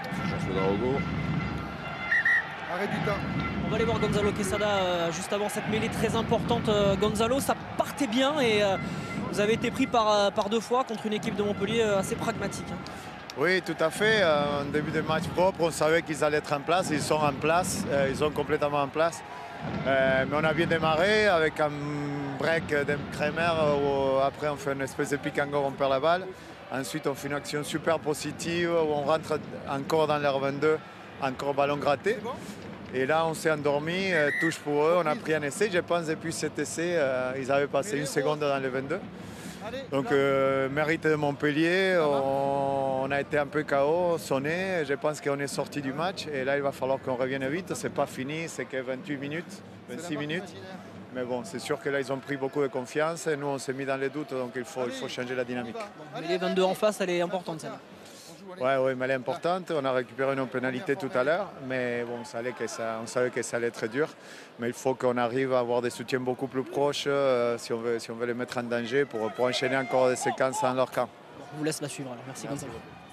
Arrête du temps. On va aller voir Gonzalo Quesada euh, juste avant cette mêlée très importante. Euh, Gonzalo, ça partait bien et euh, vous avez été pris par, euh, par deux fois contre une équipe de Montpellier euh, assez pragmatique. Hein. Oui, tout à fait. En début de match propre, on savait qu'ils allaient être en place. Ils sont en place. Ils sont complètement en place. Euh, mais on a bien démarré avec un break de Kremer. Où après, on fait une espèce de pick and go, on perd la balle. Ensuite, on fait une action super positive où on rentre encore dans l'R vingt-deux, encore ballon gratté. Et là, on s'est endormi. Euh, touche pour eux. On a pris un essai. Je pense depuis cet essai, euh, ils avaient passé une seconde dans le vingt-deux. Donc, euh, mérite de Montpellier, on, on a été un peu K O, sonné, je pense qu'on est sorti du match et là il va falloir qu'on revienne vite, c'est pas fini, c'est que vingt-huit minutes, vingt-six minutes. Mais bon, c'est sûr que là ils ont pris beaucoup de confiance et nous on s'est mis dans les doutes, donc il faut, il faut changer la dynamique. Mais les vingt-deux en face, elle est importante celle-là. Oui, ouais, mais elle est importante. On a récupéré une pénalité tout à l'heure, mais bon, ça allait que ça, on savait que ça allait être dur. Mais il faut qu'on arrive à avoir des soutiens beaucoup plus proches euh, si, on veut, si on veut les mettre en danger pour, pour enchaîner encore des séquences dans leur camp. On vous laisse la suivre. Alors. Merci Gonzalo.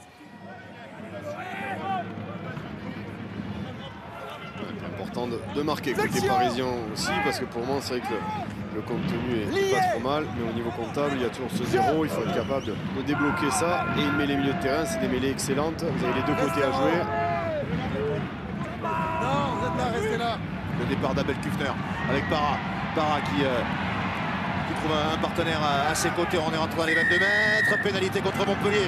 C'est important de, de marquer côté parisien aussi, parce que pour le moment, c'est vrai que le, le compte tenu est, est pas trop mal, mais au niveau comptable, il y a toujours ce zéro. Il faut être capable de, de débloquer ça. Et une mêlée milieu de terrain, c'est des mêlées excellentes. Vous avez les deux côtés à jouer. Non, vous êtes là, restez là. Le départ d'Abel Kufner avec Para. Para qui, euh, qui trouve un, un partenaire à, à ses côtés. On est rentré dans les vingt-deux mètres. Pénalité contre Montpellier.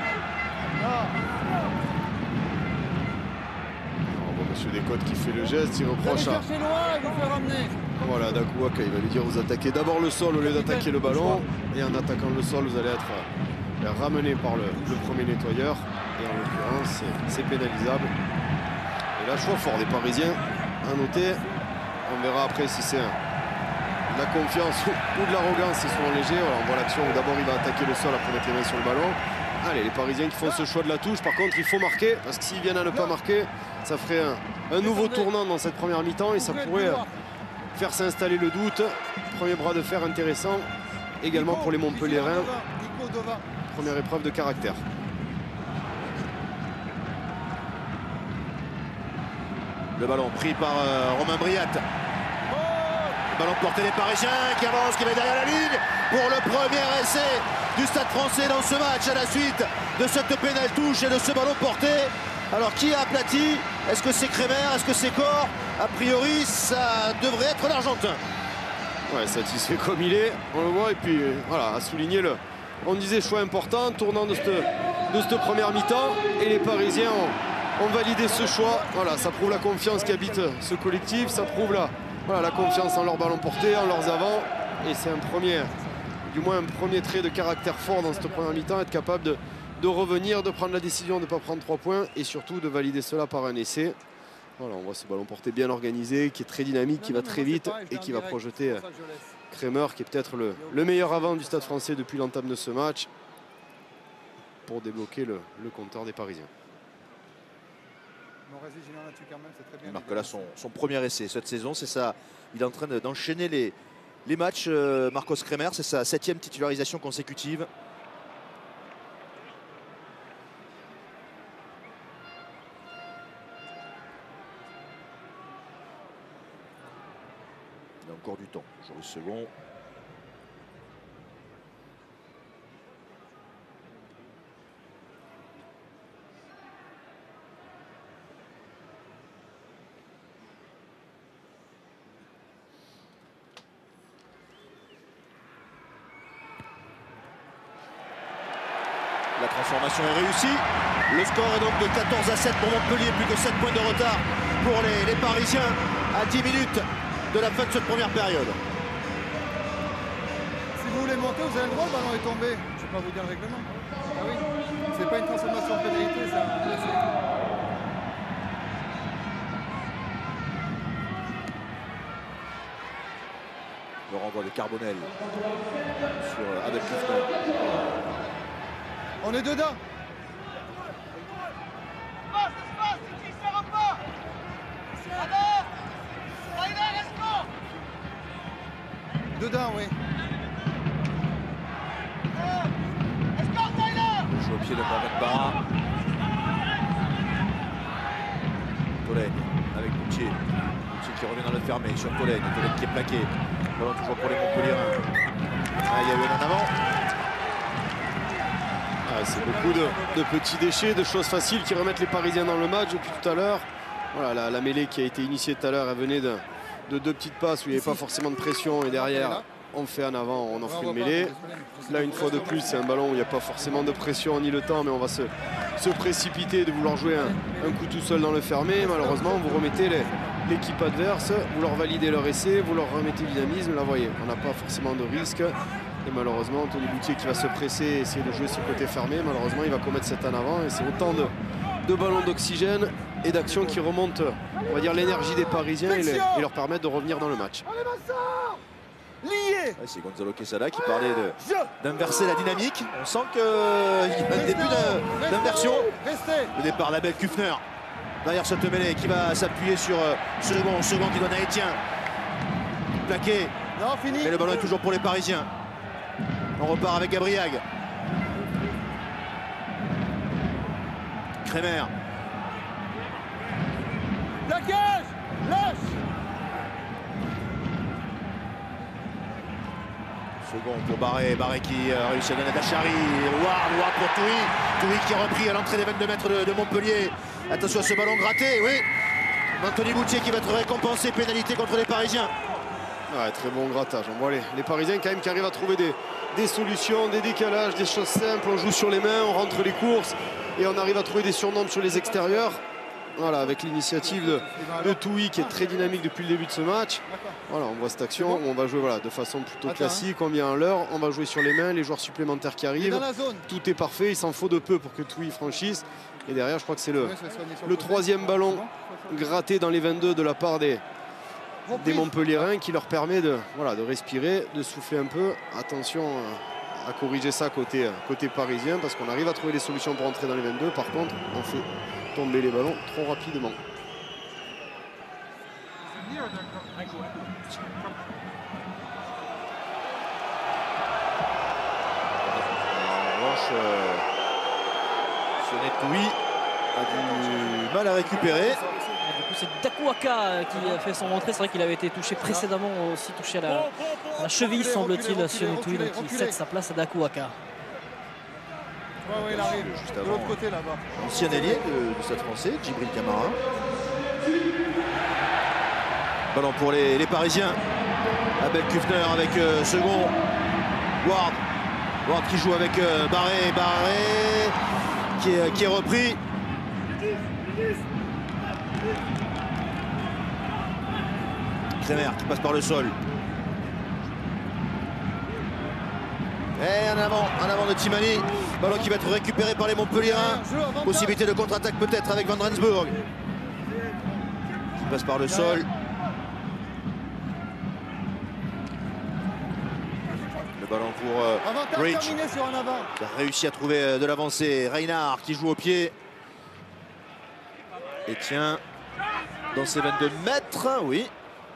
Monsieur Descotes qui fait le geste, il reproche à... Voilà, Dakuaka, il va lui dire vous attaquez d'abord le sol au lieu d'attaquer le ballon. Et en attaquant le sol, vous allez être euh, ramené par le, le premier nettoyeur. Et en l'occurrence, c'est pénalisable. Et là, choix fort des Parisiens à noter. On verra après si c'est de la confiance ou de l'arrogance, c'est souvent léger. Voilà, on voit l'action où d'abord il va attaquer le sol après mettre les mains sur le ballon. Allez, les Parisiens qui font ce choix de la touche. Par contre, il faut marquer, parce que s'ils viennent à ne pas marquer, ça ferait un, un nouveau tournant dans cette première mi-temps et ça pourrait faire s'installer le doute. Premier bras de fer intéressant également pour les Montpelliérains. Première épreuve de caractère. Le ballon pris par euh, Romain Briat. Le ballon porté des Parisiens qui avance, qui va derrière la ligne pour le premier essai du Stade Français dans ce match à la suite de cette pénale touche et de ce ballon porté. Alors qui a aplati? Est-ce que c'est Kremer? Est-ce que c'est Corr? A priori, ça devrait être l'Argentin. Ouais, satisfait comme il est, on le voit. Et puis voilà, à souligner le, on disait choix important, tournant de cette, de cette première mi-temps. Et les Parisiens ont, ont validé ce choix. Voilà, ça prouve la confiance qui habite ce collectif. Ça prouve la, voilà, la confiance en leur ballon porté, en leurs avants. Et c'est un premier, du moins un premier trait de caractère fort dans cette première mi-temps, être capable de, de revenir, de prendre la décision de ne pas prendre trois points et surtout de valider cela par un essai. Voilà, on voit ce ballon porté bien organisé, qui est très dynamique, qui va très vite et qui va projeter Kremer, qui est peut-être le, le meilleur avant du Stade Français depuis l'entame de ce match, pour débloquer le, le compteur des Parisiens. Il marque là son, son premier essai cette saison, c'est ça. Il est en train d'enchaîner les, les matchs. euh, Marcos Kremer, c'est sa septième titularisation consécutive. Il a encore du temps, toujours le second. La transformation est réussie. Le score est donc de quatorze à sept pour Montpellier, plus que sept points de retard pour les, les Parisiens à dix minutes de la fin de cette première période. Si vous voulez monter, vous avez le droit, le ballon est tombé. Je ne vais pas vous dire le règlement. Ah oui, c'est pas une transformation de pénalité, ça. Le renvoi de Carbonel sur Abel Kufner. On est dedans. Dedans, oui. Le jeu au pied de Mohamed Bara. Tolène avec Moutier. Moutier qui revient dans le fermé sur Tolène. Tolène qui est plaqué. Ballon toujours pour les Montpelliérains. Ah, il y a eu un en avant. Ah, c'est beaucoup de, de petits déchets, de choses faciles qui remettent les Parisiens dans le match depuis tout à l'heure. Voilà, la, la mêlée qui a été initiée tout à l'heure, elle venait de, de deux petites passes où il n'y avait pas forcément de pression et derrière on fait en avant, on offre une mêlée. Là une fois de plus c'est un ballon où il n'y a pas forcément de pression ni le temps, mais on va se, se précipiter de vouloir jouer un, un coup tout seul dans le fermé. Malheureusement vous remettez l'équipe adverse, vous leur validez leur essai, vous leur remettez le dynamisme. Là vous voyez, on n'a pas forcément de risque. Et malheureusement, Anthony Boutier qui va se presser et essayer de jouer sur le côté fermé, malheureusement, il va commettre cet en avant. Et c'est autant de, de ballons d'oxygène et d'actions qui remontent, on va dire, l'énergie des Parisiens et, les, et leur permettent de revenir dans le match. Ouais, c'est Gonzalo Quesada qui parlait d'inverser la dynamique. On sent qu'il y a un début d'inversion. Le départ d'Abel Kufner derrière cette mêlée qui va s'appuyer sur ce second, second qui donne à Etienne. Plaqué. Non, fini. Mais le ballon est toujours pour les Parisiens. On repart avec Gabriag. Kremer. Plaquage. Lâche. Second pour Barré. Barré qui a réussi à donner à Dachary. Ward, Ward pour Touy. Touy qui a repris à l'entrée des vingt-deux mètres de, de Montpellier. Attention à ce ballon gratté. Oui. Anthony Boutier qui va être récompensé, pénalité contre les Parisiens. Ouais, très bon grattage. On voit les, les Parisiens quand même qui arrivent à trouver des, des solutions, des décalages, des choses simples. On joue sur les mains, on rentre les courses et on arrive à trouver des surnombres sur les extérieurs. Voilà, avec l'initiative de, de Touy qui est très dynamique depuis le début de ce match. Voilà, on voit cette action où on va jouer voilà, de façon plutôt classique. On vient à l'heure, on va jouer sur les mains, les joueurs supplémentaires qui arrivent. Tout est parfait, il s'en faut de peu pour que Touy franchisse. Et derrière, je crois que c'est le, le troisième ballon gratté dans les vingt-deux de la part des, des Montpelliérains qui leur permet de, voilà, de respirer, de souffler un peu. Attention à corriger ça côté, côté parisien parce qu'on arrive à trouver des solutions pour entrer dans les vingt-deux. Par contre, on fait tomber les ballons trop rapidement. En revanche, euh, Touy a du mal à récupérer. Du coup, c'est Dakuaka qui a fait son rentrée. C'est vrai qu'il avait été touché précédemment, aussi touché à la, à la cheville, semble-t-il, Sionetui, donc il cède sa place à Dakuaka. Ouais, ouais, il arrive, juste de l'autre côté là-bas. Ancien ailier du Stade Français, Djibril Camara. Ballon pour les, les Parisiens. Abel Kufner avec euh, second. Ward. Ward qui joue avec euh, Barré. Barré qui est, qui est repris. Kremer qui passe par le sol. Et en avant, en avant de Timani. Ballon qui va être récupéré par les Montpelliérains. Possibilité de contre-attaque peut-être avec Van Rensburg. Qui passe par le sol. Le ballon pour euh, Bridge. Qui a réussi à trouver euh, de l'avancée. Reinhardt qui joue au pied. Et tient dans ses vingt-deux mètres. Oui.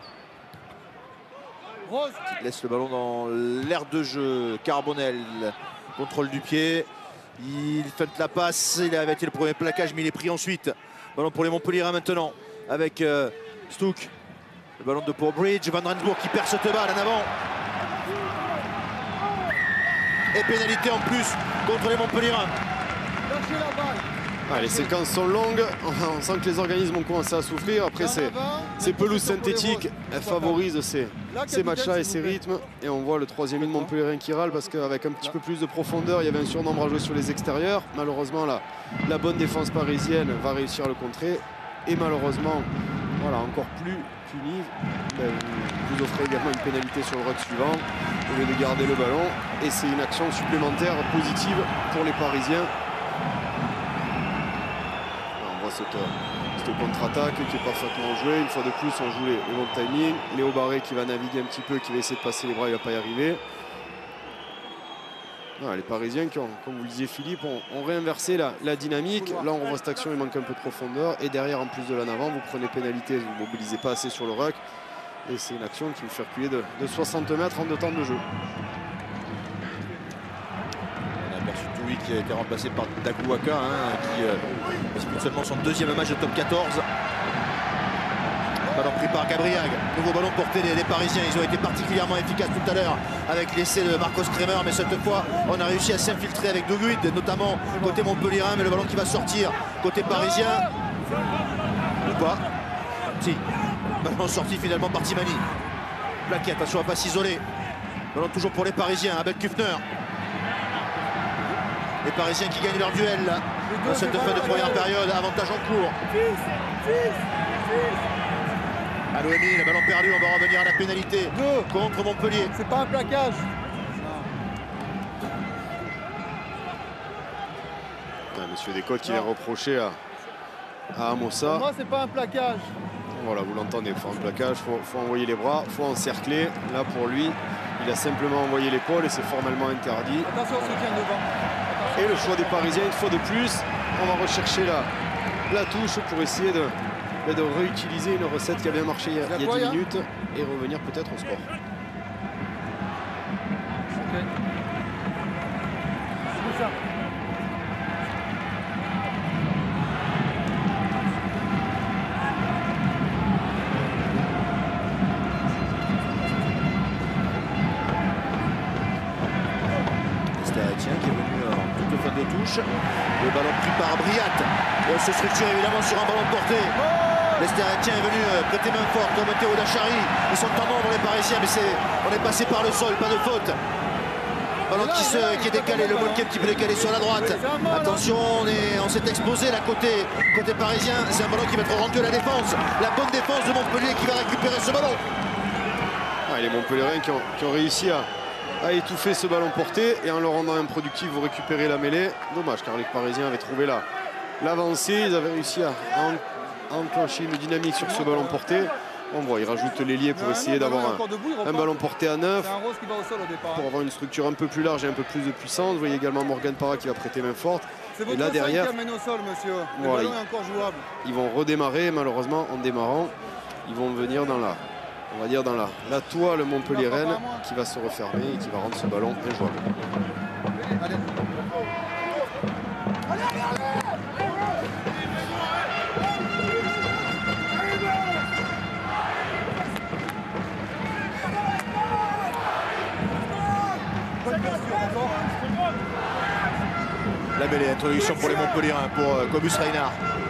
Qui laisse le ballon dans l'aire de jeu. Carbonel, contrôle du pied. Il fait la passe. Il avait été le premier plaquage, mais il est pris ensuite. Ballon pour les Montpelliérains maintenant. Avec euh, Stouk. Le ballon de pour Bridge. Van Rensburg qui perd cette balle en avant. Et pénalité en plus contre les Montpelliérains. Ah, les séquences sont longues, on sent que les organismes ont commencé à souffrir. Après, ces pelouses synthétiques, elles favorisent ces, ces matchs-là et ces rythmes. Et on voit le troisième but de Montpellier qui râle parce qu'avec un petit peu plus de profondeur, il y avait un surnombre à jouer sur les extérieurs. Malheureusement, la, la bonne défense parisienne va réussir à le contrer. Et malheureusement, voilà, encore plus puni. Ben, vous, vous offrez également une pénalité sur le ruck suivant au lieu de garder le ballon. Et c'est une action supplémentaire positive pour les Parisiens. Cette, cette contre-attaque qui est parfaitement jouée. Une fois de plus, on joue les, les bons timings. Léo Barré qui va naviguer un petit peu, qui va essayer de passer les bras, il ne va pas y arriver. Voilà, les Parisiens qui ont, comme vous le disiez Philippe, ont, ont réinversé la, la dynamique. Là, on voit cette action, il manque un peu de profondeur. Et derrière, en plus de l'en avant, vous prenez pénalité, vous ne mobilisez pas assez sur le ruck. Et c'est une action qui vous fait reculer de, de soixante mètres en deux temps de jeu. Touy qui a été remplacé par Dakuaka, hein, qui euh, dispute seulement son deuxième match de top quatorze. Ballon pris par Gabriag. Nouveau ballon porté des, des Parisiens. Ils ont été particulièrement efficaces tout à l'heure avec l'essai de Marcos Kremer. Mais cette fois, on a réussi à s'infiltrer avec Duguid, notamment côté Montpelliérain. Mais le ballon qui va sortir côté parisien. Ou pas. Si. Ballon sorti finalement par Timani. Plaquet, attention à ne pas s'isoler. Ballon toujours pour les Parisiens. Abel Kufner. Les Parisiens qui gagnent leur duel dans cette fin de première période, avantage en cours. Alouemi, le ballon perdu, on va revenir à la pénalité contre Montpellier. C'est pas un plaquage. Ouais, Monsieur Descotes qui est reproché à, à Amossa. Pour moi, c'est pas un plaquage. Voilà, vous l'entendez, il faut un plaquage, il faut, faut envoyer les bras, il faut encercler. Là, pour lui, il a simplement envoyé l'épaule et c'est formellement interdit. Attention, on se tient devant. Et le choix des Parisiens, une fois de plus, on va rechercher la, la touche pour essayer de, de réutiliser une recette qui a bien marché il y a, il y a dix minutes et revenir peut-être au score. Okay. C'est ça. Etienne qui est venu en toute fin de touche. Le ballon pris par Briat. Et on se structure évidemment sur un ballon porté. L'Estérien est venu prêter main forte comme Théo Dachary. Ils sont en nombre les Parisiens, mais c'est, on est passé par le sol, pas de faute. Ballon qui, se, qui est décalé, le ball qui est un petit peu décalé sur la droite. Attention, on est, on s'est exposé là côté, côté parisien. C'est un ballon qui va être rendu à la défense. La bonne défense de Montpellier qui va récupérer ce ballon. Ah, les Montpelliérains qui ont, qui ont réussi à, à étouffer ce ballon porté et en le rendant improductif, vous récupérez la mêlée. Dommage car les Parisiens avaient trouvé la, l'avancée. Ils avaient réussi à, à, en, à enclencher une dynamique sur ce ballon porté. On voit, ils rajoutent l'ailier pour essayer d'avoir un, un ballon porté à neuf, pour avoir une structure un peu plus large et un peu plus de puissance. Vous voyez également Morgan Parra qui va prêter main forte. Et là derrière, voilà, ils, ils vont redémarrer, malheureusement en démarrant, ils vont venir dans la, on va dire dans la, la toile Montpellier-Rennes qui va se refermer et qui va rendre ce ballon injouable. Allez. La belle introduction pour les Montpelliérains, pour euh, Cobus Reinhardt.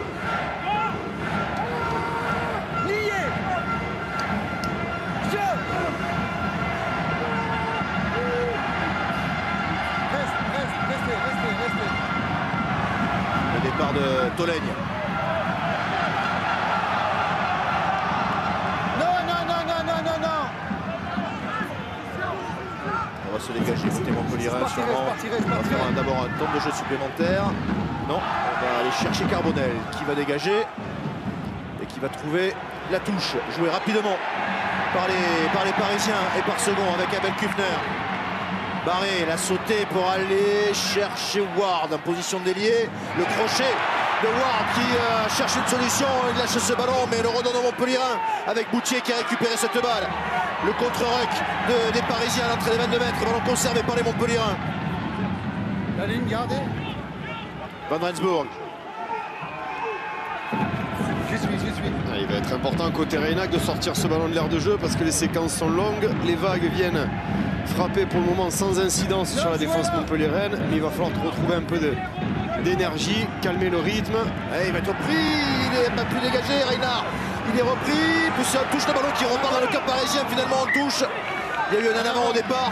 Le départ de Tolègne. Non, non, non, non, non, non, non. On va se dégager côté Montpelliérain sûrement. On va faire d'abord un temps de jeu supplémentaire. Non, on va aller chercher Carbonel qui va dégager et qui va trouver la touche. Jouée rapidement par les, par les Parisiens et par second avec Abel Kufner. Barré, la sautée pour aller chercher Ward en position d'ailier. Le crochet de Ward qui euh, cherche une solution. Il lâche ce ballon, mais le redonne au Montpelliérain avec Boutier qui a récupéré cette balle. Le contre-ruck de, des Parisiens à l'entrée des vingt-deux mètres. Ballon conservé par les Montpelliérains. La ligne gardée. Van Rensburg. J'y suis, j'y suis. Ah, il va être important côté Reynac de sortir ce ballon de l'air de jeu parce que les séquences sont longues. Les vagues viennent frapper pour le moment sans incidence sur la défense montpelliéraine. Mais il va falloir retrouver un peu de, d'énergie, calmer le rythme. Allez, il va être pris, il n'est pas plus dégagé, Reinhardt. Il est repris, puis ça touche le ballon qui repart dans le camp parisien. Finalement, on touche. Il y a eu un en avant au départ.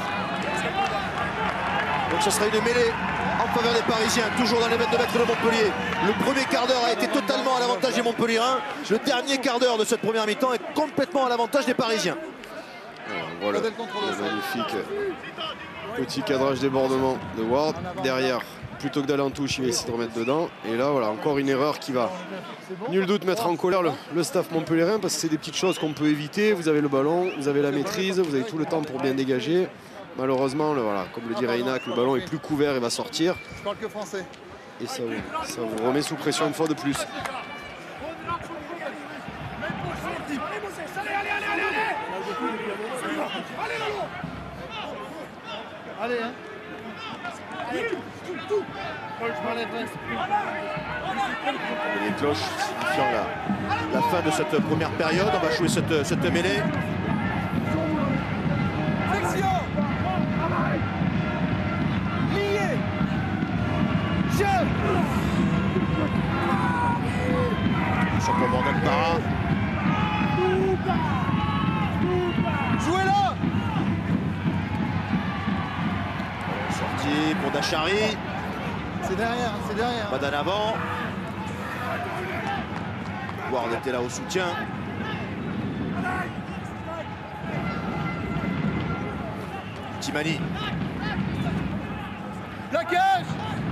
Donc ce sera une mêlée en faveur des Parisiens, toujours dans les vingt-deux mètres de Montpellier. Le premier quart d'heure a été totalement à l'avantage des Montpelliérains. Le dernier quart d'heure de cette première mi-temps est complètement à l'avantage des Parisiens. Alors, voilà le magnifique petit cadrage débordement de Ward. Derrière, plutôt que d'aller en touche, il va essayer de remettre dedans. Et là, voilà, encore une erreur qui va, nul doute, mettre en colère le, le staff montpelliérain parce que c'est des petites choses qu'on peut éviter. Vous avez le ballon, vous avez la maîtrise, vous avez tout le temps pour bien dégager. Malheureusement, le, voilà, comme le dit Reynac, le ballon est plus couvert et va sortir. Je parle que français. Et ça vous, ça vous remet sous pression une fois de plus. Allez, hein. Les cloches signifiant la, la fin de cette première période. On va jouer cette, cette mêlée. Flexion. Lié. Jeu. Sur pour Morgan Parra. Jouez là. Sortie pour Dachary. C'est derrière, c'est derrière. Badan avant. Ward était là au soutien. Timani. Plaquage.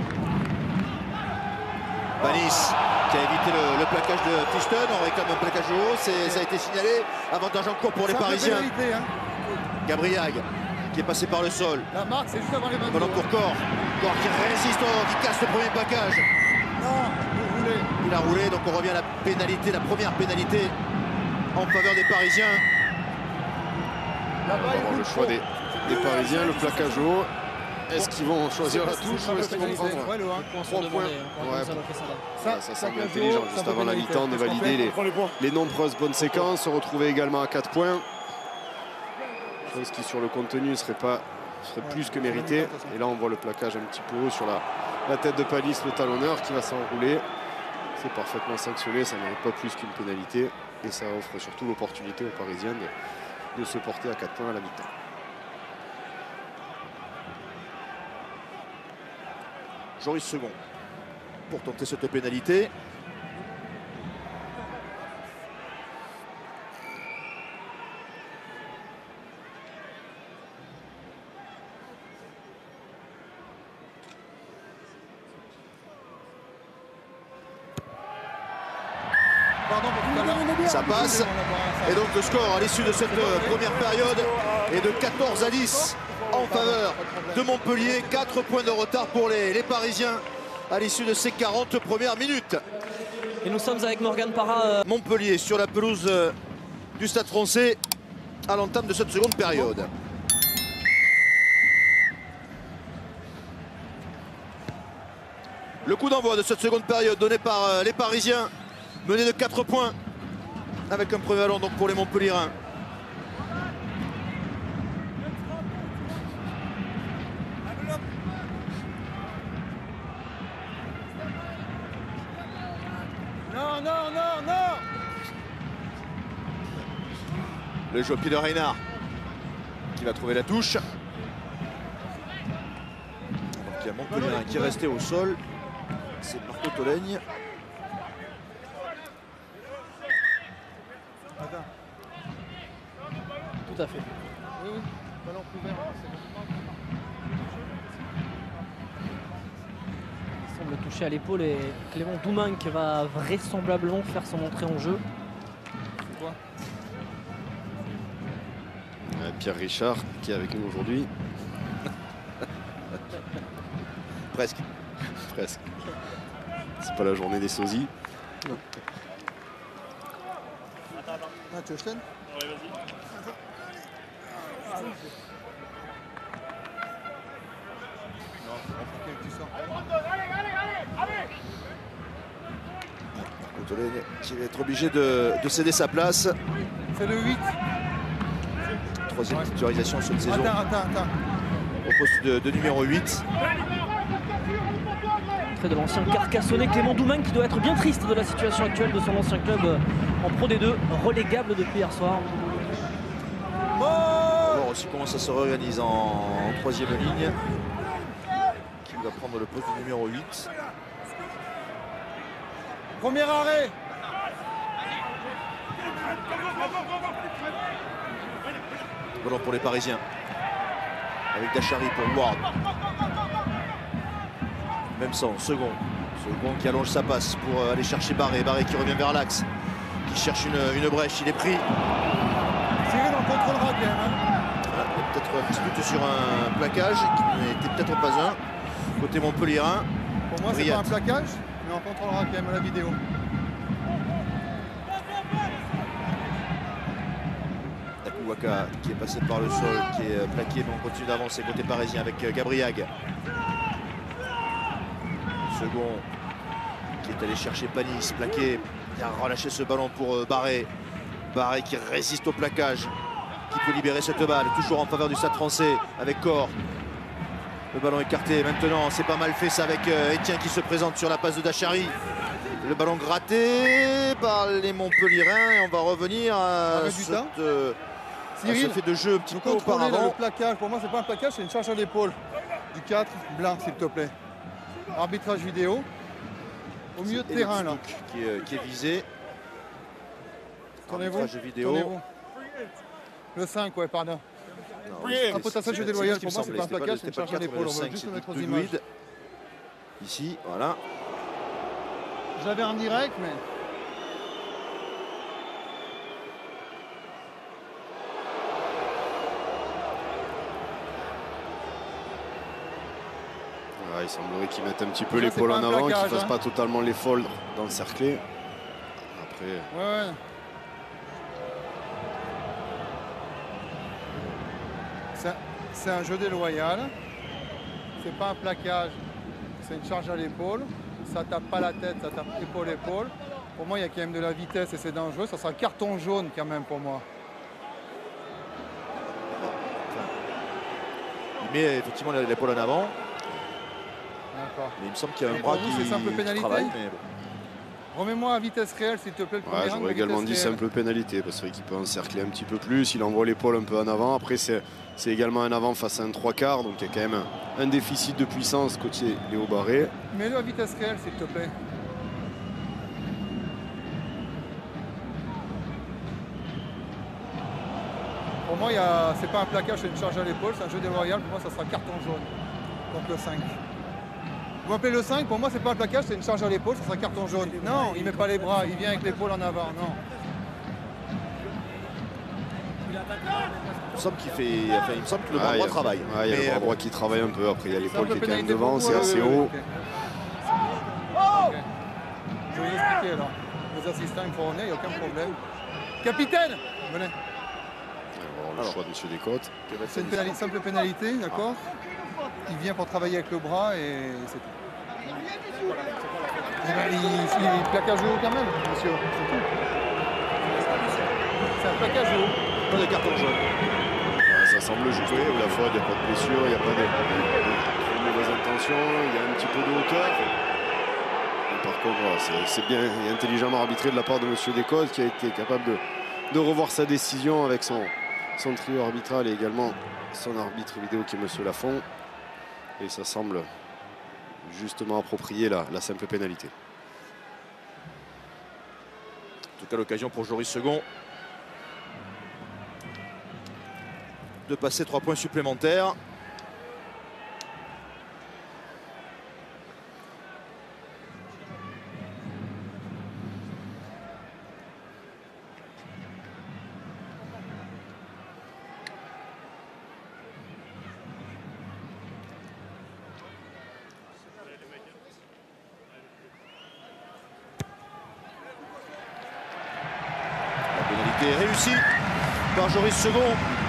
Banis qui a évité le, le plaquage de Fiston. On réclame un plaquage haut. Ça a été signalé. Avantage en cours pour les Parisiens. Hein. Gabriag qui est passé par le sol. La marque, c'est juste avant les vingt-deux. Ballon pour Corps. Corps qui résiste, oh, qui casse le premier plaquage. Non, vous roulez. Il a roulé, donc on revient à la pénalité, la première pénalité en faveur des Parisiens. Là-bas, il Bon, le choix des, des Parisiens, le plaquage haut. Est-ce qu'ils vont choisir la touche ou est-ce qu'ils vont prendre ouais, le un. trois points? Ouais, Ça, ça semble intelligent, juste avant la mi-temps, de valider les, les nombreuses bonnes séquences, se retrouver également à quatre points. Chose qui sur le contenu serait pas serait plus que mérité. Et là on voit le plaquage un petit peu haut sur la, la tête de Panis, le talonneur qui va s'enrouler. C'est parfaitement sanctionné, ça n'arrive pas plus qu'une pénalité. Et ça offre surtout l'opportunité aux Parisiens de, de se porter à quatre points à la mi-temps. Joris Second pour tenter cette pénalité. Ça passe. Et donc le score à l'issue de cette première période est de quatorze à dix en faveur de Montpellier. quatre points de retard pour les, les Parisiens à l'issue de ces quarante premières minutes. Et nous sommes avec Morgan Parra. Euh... Montpellier sur la pelouse euh, du Stade Français à l'entame de cette seconde période. Le coup d'envoi de cette seconde période donné par euh, les Parisiens, mené de quatre points avec un premier ballon donc pour les Montpelliérains. Non, non, non, non. Le jeu au pied de Reynard qui va trouver la touche. Donc il y a Montpellier qui est resté au sol. C'est Marco Tolègne. Tout à fait. Oui, oui. Ballon couvert. Il semble toucher à l'épaule et Clément Doumain qui va vraisemblablement faire son entrée en jeu. C'est quoi? Pierre Richard qui est avec nous aujourd'hui. Presque. Presque. C'est pas la journée des sosies. Ah, tu veux que je t'aide? Ouais, vas-y. Tolègne qui va être obligé de, de céder sa place. C'est le huit. Troisième ouais. titularisation cette saison. Attends, attends, attends. Au poste de, de numéro huit. De l'ancien Carcassonnais Clément Doumain qui doit être bien triste de la situation actuelle de son ancien club en Pro D deux, relégable depuis hier soir. On va voir aussi comment ça se réorganise en, en troisième ligne. Qui va prendre le poste de numéro huit. Premier arrêt. Ballon pour les Parisiens. Avec Dachary pour Ward. Même son, second. Second qui allonge sa passe pour aller chercher Barré. Barré qui revient vers l'axe. Qui cherche une, une brèche. Il est pris. Cyril, on contrôlera bien. Hein. Voilà, peut-être un petit but sur un plaquage qui n'était peut-être pas un. Côté Montpelliérain. Pour moi, c'est pas un plaquage, mais on contrôlera quand même la vidéo. Waka qui est passé par le sol, qui est plaqué, mais on continue d'avancer côté parisien avec Gabriag. Second qui est allé chercher Panis, plaqué, il a relâché ce ballon pour Barré. Barré qui résiste au plaquage, qui peut libérer cette balle, toujours en faveur du Stade Français avec Cor. Le ballon écarté maintenant, c'est pas mal fait ça avec Etienne qui se présente sur la passe de Dachary. Le ballon gratté par les Montpelliérains et on va revenir à cette, euh, Cyril, ce fait de jeu un petit peu auparavant. Là, le plaquage, pour moi c'est pas un plaquage, c'est une charge à l'épaule. Du quatre, blanc s'il te plaît. Arbitrage vidéo. Au milieu de terrain là. Qui est, qui est visé. Tournez-vous. vidéo. Tournez-vous. Le cinq, ouais, pardon. Un potentiel jeu déloyal, pour moi c'est pas un plaquage, c'est une charge à l'épaule. On va juste le mettre aux images. Ici, voilà. Je l'avais en direct, mais... Ouais, il semblerait qu'ils mettent un petit peu l'épaule en avant, qu'ils ne fassent hein. pas totalement les folds dans le cerclé. Après... Ouais, ouais. C'est un jeu déloyal. C'est pas un plaquage. C'est une charge à l'épaule. Ça tape pas la tête, ça tape épaule-épaule. Pour moi, il y a quand même de la vitesse et c'est dangereux. Ça sera un carton jaune quand même pour moi. Il met effectivement l'épaule en avant. Mais il me semble qu'il y a un bras qui, c'est simple pénalité. Travaille, mais bon. Remets-moi à vitesse réelle, s'il te plaît, le premier Ouais, round, j'aurais à vitesse également dit réelle. simple pénalité parce qu'il peut encercler un petit peu plus. Il envoie l'épaule un peu en avant. Après, c'est également un avant face à un trois quarts. Donc il y a quand même un, un déficit de puissance côté Léo Barré. Mets-le à vitesse réelle, s'il te plaît. Pour moi, c'est pas un plaquage, c'est une charge à l'épaule, c'est un jeu déloyal. Pour moi, ça sera carton jaune. Donc le cinq. Vous m'appelez le cinq, pour moi, c'est pas un plaquage, c'est une charge à l'épaule, ça sera carton jaune. Non, il met pas les bras, il vient avec l'épaule en avant. Non. Il me semble qu'il fait. Enfin, il me semble que le bras Ah, droit il y a- travaille. ouais, il y a Mais, le bras euh, droit qui travaille un peu. Après, il y a l'épaule qui est quand même pénalité devant, pour c'est vous, assez oui, oui, haut. ok. Ok. Je vais vous expliquer alors. Les assistants, il me faut revenir, il n'y a aucun problème. Capitaine, venez. Alors, le choix de M. Descotes. C'est une pénalité, simple pénalité, d'accord. Il vient pour travailler avec le bras et c'est tout. Eh ben, il, il, il plaquage haut quand même, monsieur. C'est tout. C'est un plaquage haut. Pas de carton jaune. Ouais, ça semble juste. Il y a la faute, il n'y a pas de blessure, il n'y a pas de, de- de mauvaises intentions, il y a un petit peu de hauteur. Mais par contre, voilà, c'est- c'est bien et intelligemment arbitré de la part de M. Descotes qui a été capable de, de revoir sa décision avec son, son trio arbitral et également son arbitre vidéo qui est M. Lafont. Et ça semble justement approprié la, la simple pénalité. En tout cas, l'occasion pour Joris Second de passer trois points supplémentaires. La pénalité est réussie par Joris Second.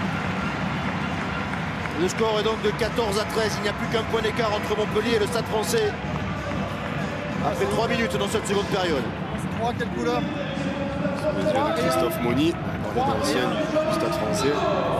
Le score est donc de quatorze à treize. Il n'y a plus qu'un point d'écart entre Montpellier et le Stade Français. Après trois minutes dans cette seconde période. trois, quelle couleur? Les yeux de Christophe Moni, l'ancien du Stade Français.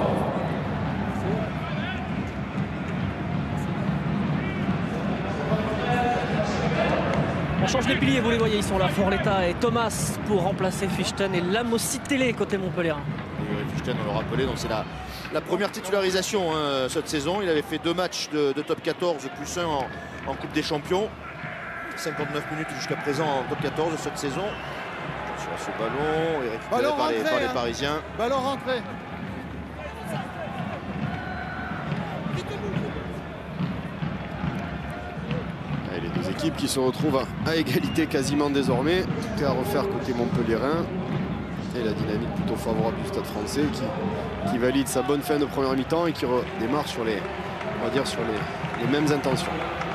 On change les piliers, vous les voyez, ils sont là. Forletta et Thomas pour remplacer Fichten et Lamositele côté Montpellier. Fichten, on le rappelait, donc c'est la, la première titularisation hein, cette saison. Il avait fait deux matchs de, de top quatorze plus un en, en Coupe des Champions. cinquante-neuf minutes jusqu'à présent en top quatorze de cette saison. Sur ce ballon, est récupéré Ballon par, les, rentré, par les hein. Parisiens. Ballon rentré. Et les deux équipes qui se retrouvent à, à égalité quasiment désormais. Tout est à refaire côté montpelliérain. Et la dynamique plutôt favorable du Stade Français qui, qui valide sa bonne fin de première mi-temps et qui redémarre sur les, on va dire sur les, les mêmes intentions.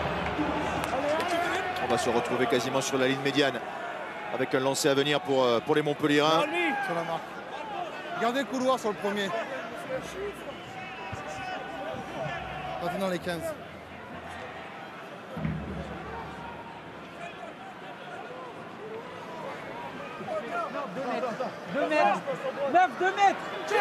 On va se retrouver quasiment sur la ligne médiane avec un lancer à venir pour, euh, pour les Montpelliérains. Sur la marque. Gardez le couloir sur le premier. Partez dans les quinze. deux mètres. neuf, deux mètres.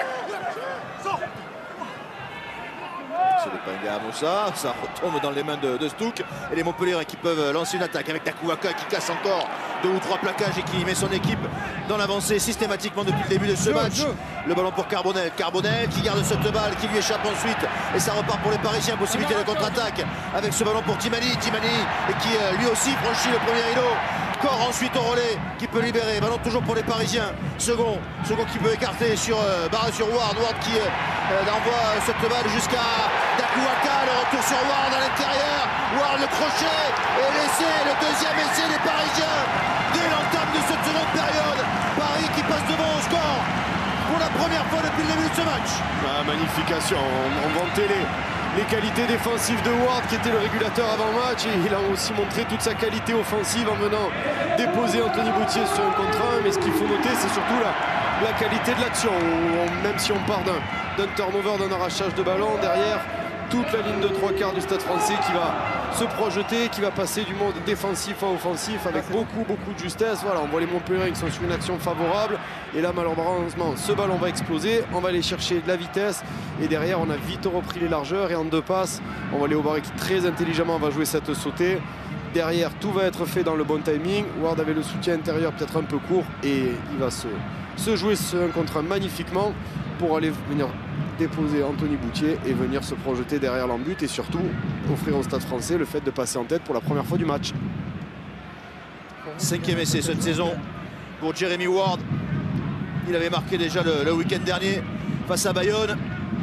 C'est le Pinga à Moussa, ça retombe dans les mains de, de Stouk et les Montpelliérains qui peuvent lancer une attaque avec Takuaka qui casse encore deux ou trois plaquages et qui met son équipe dans l'avancée systématiquement depuis le début de ce Jeu, match. jeu. Le ballon pour Carbonel, Carbonel qui garde cette balle qui lui échappe ensuite et ça repart pour les Parisiens, possibilité de contre-attaque avec ce ballon pour Timani, Timani et qui euh, lui aussi franchit le premier rideau. Corps ensuite au relais qui peut libérer, ballon toujours pour les Parisiens. Second, second qui peut écarter sur euh, barré sur Ward, Ward qui euh, envoie cette balle jusqu'à Dakuaka, le retour sur Ward à l'intérieur, Ward le crochet et l'essai, le deuxième essai des Parisiens dès l'entame de cette seconde période. Paris qui passe devant au score pour la première fois depuis le début de ce match. Ah, magnification, on, on vantait les, les qualités défensives de Ward qui était le régulateur avant-match et il a aussi montré toute sa qualité offensive en venant déposer Anthony Boutier sur un contre un. Mais ce qu'il faut noter, c'est surtout la, la qualité de l'action. Même si on part d'un d'un turnover, d'un arrachage de ballon, derrière toute la ligne de trois quarts du Stade Français qui va se projeter, qui va passer du mode défensif à offensif avec beaucoup beaucoup de justesse. Voilà, on voit les Montpelliérains qui sont sur une action favorable et là malheureusement ce ballon va exploser, on va aller chercher de la vitesse et derrière on a vite repris les largeurs et en deux passes on voit Léo Barré qui très intelligemment va jouer cette sautée derrière, tout va être fait dans le bon timing. Ward avait le soutien intérieur peut-être un peu court et il va se, se jouer ce un contre un magnifiquement pour aller venir déposer Anthony Boutier et venir se projeter derrière l'embut et surtout offrir au Stade Français le fait de passer en tête pour la première fois du match. Cinquième essai cette saison pour Jeremy Ward. Il avait marqué déjà le, le week-end dernier face à Bayonne.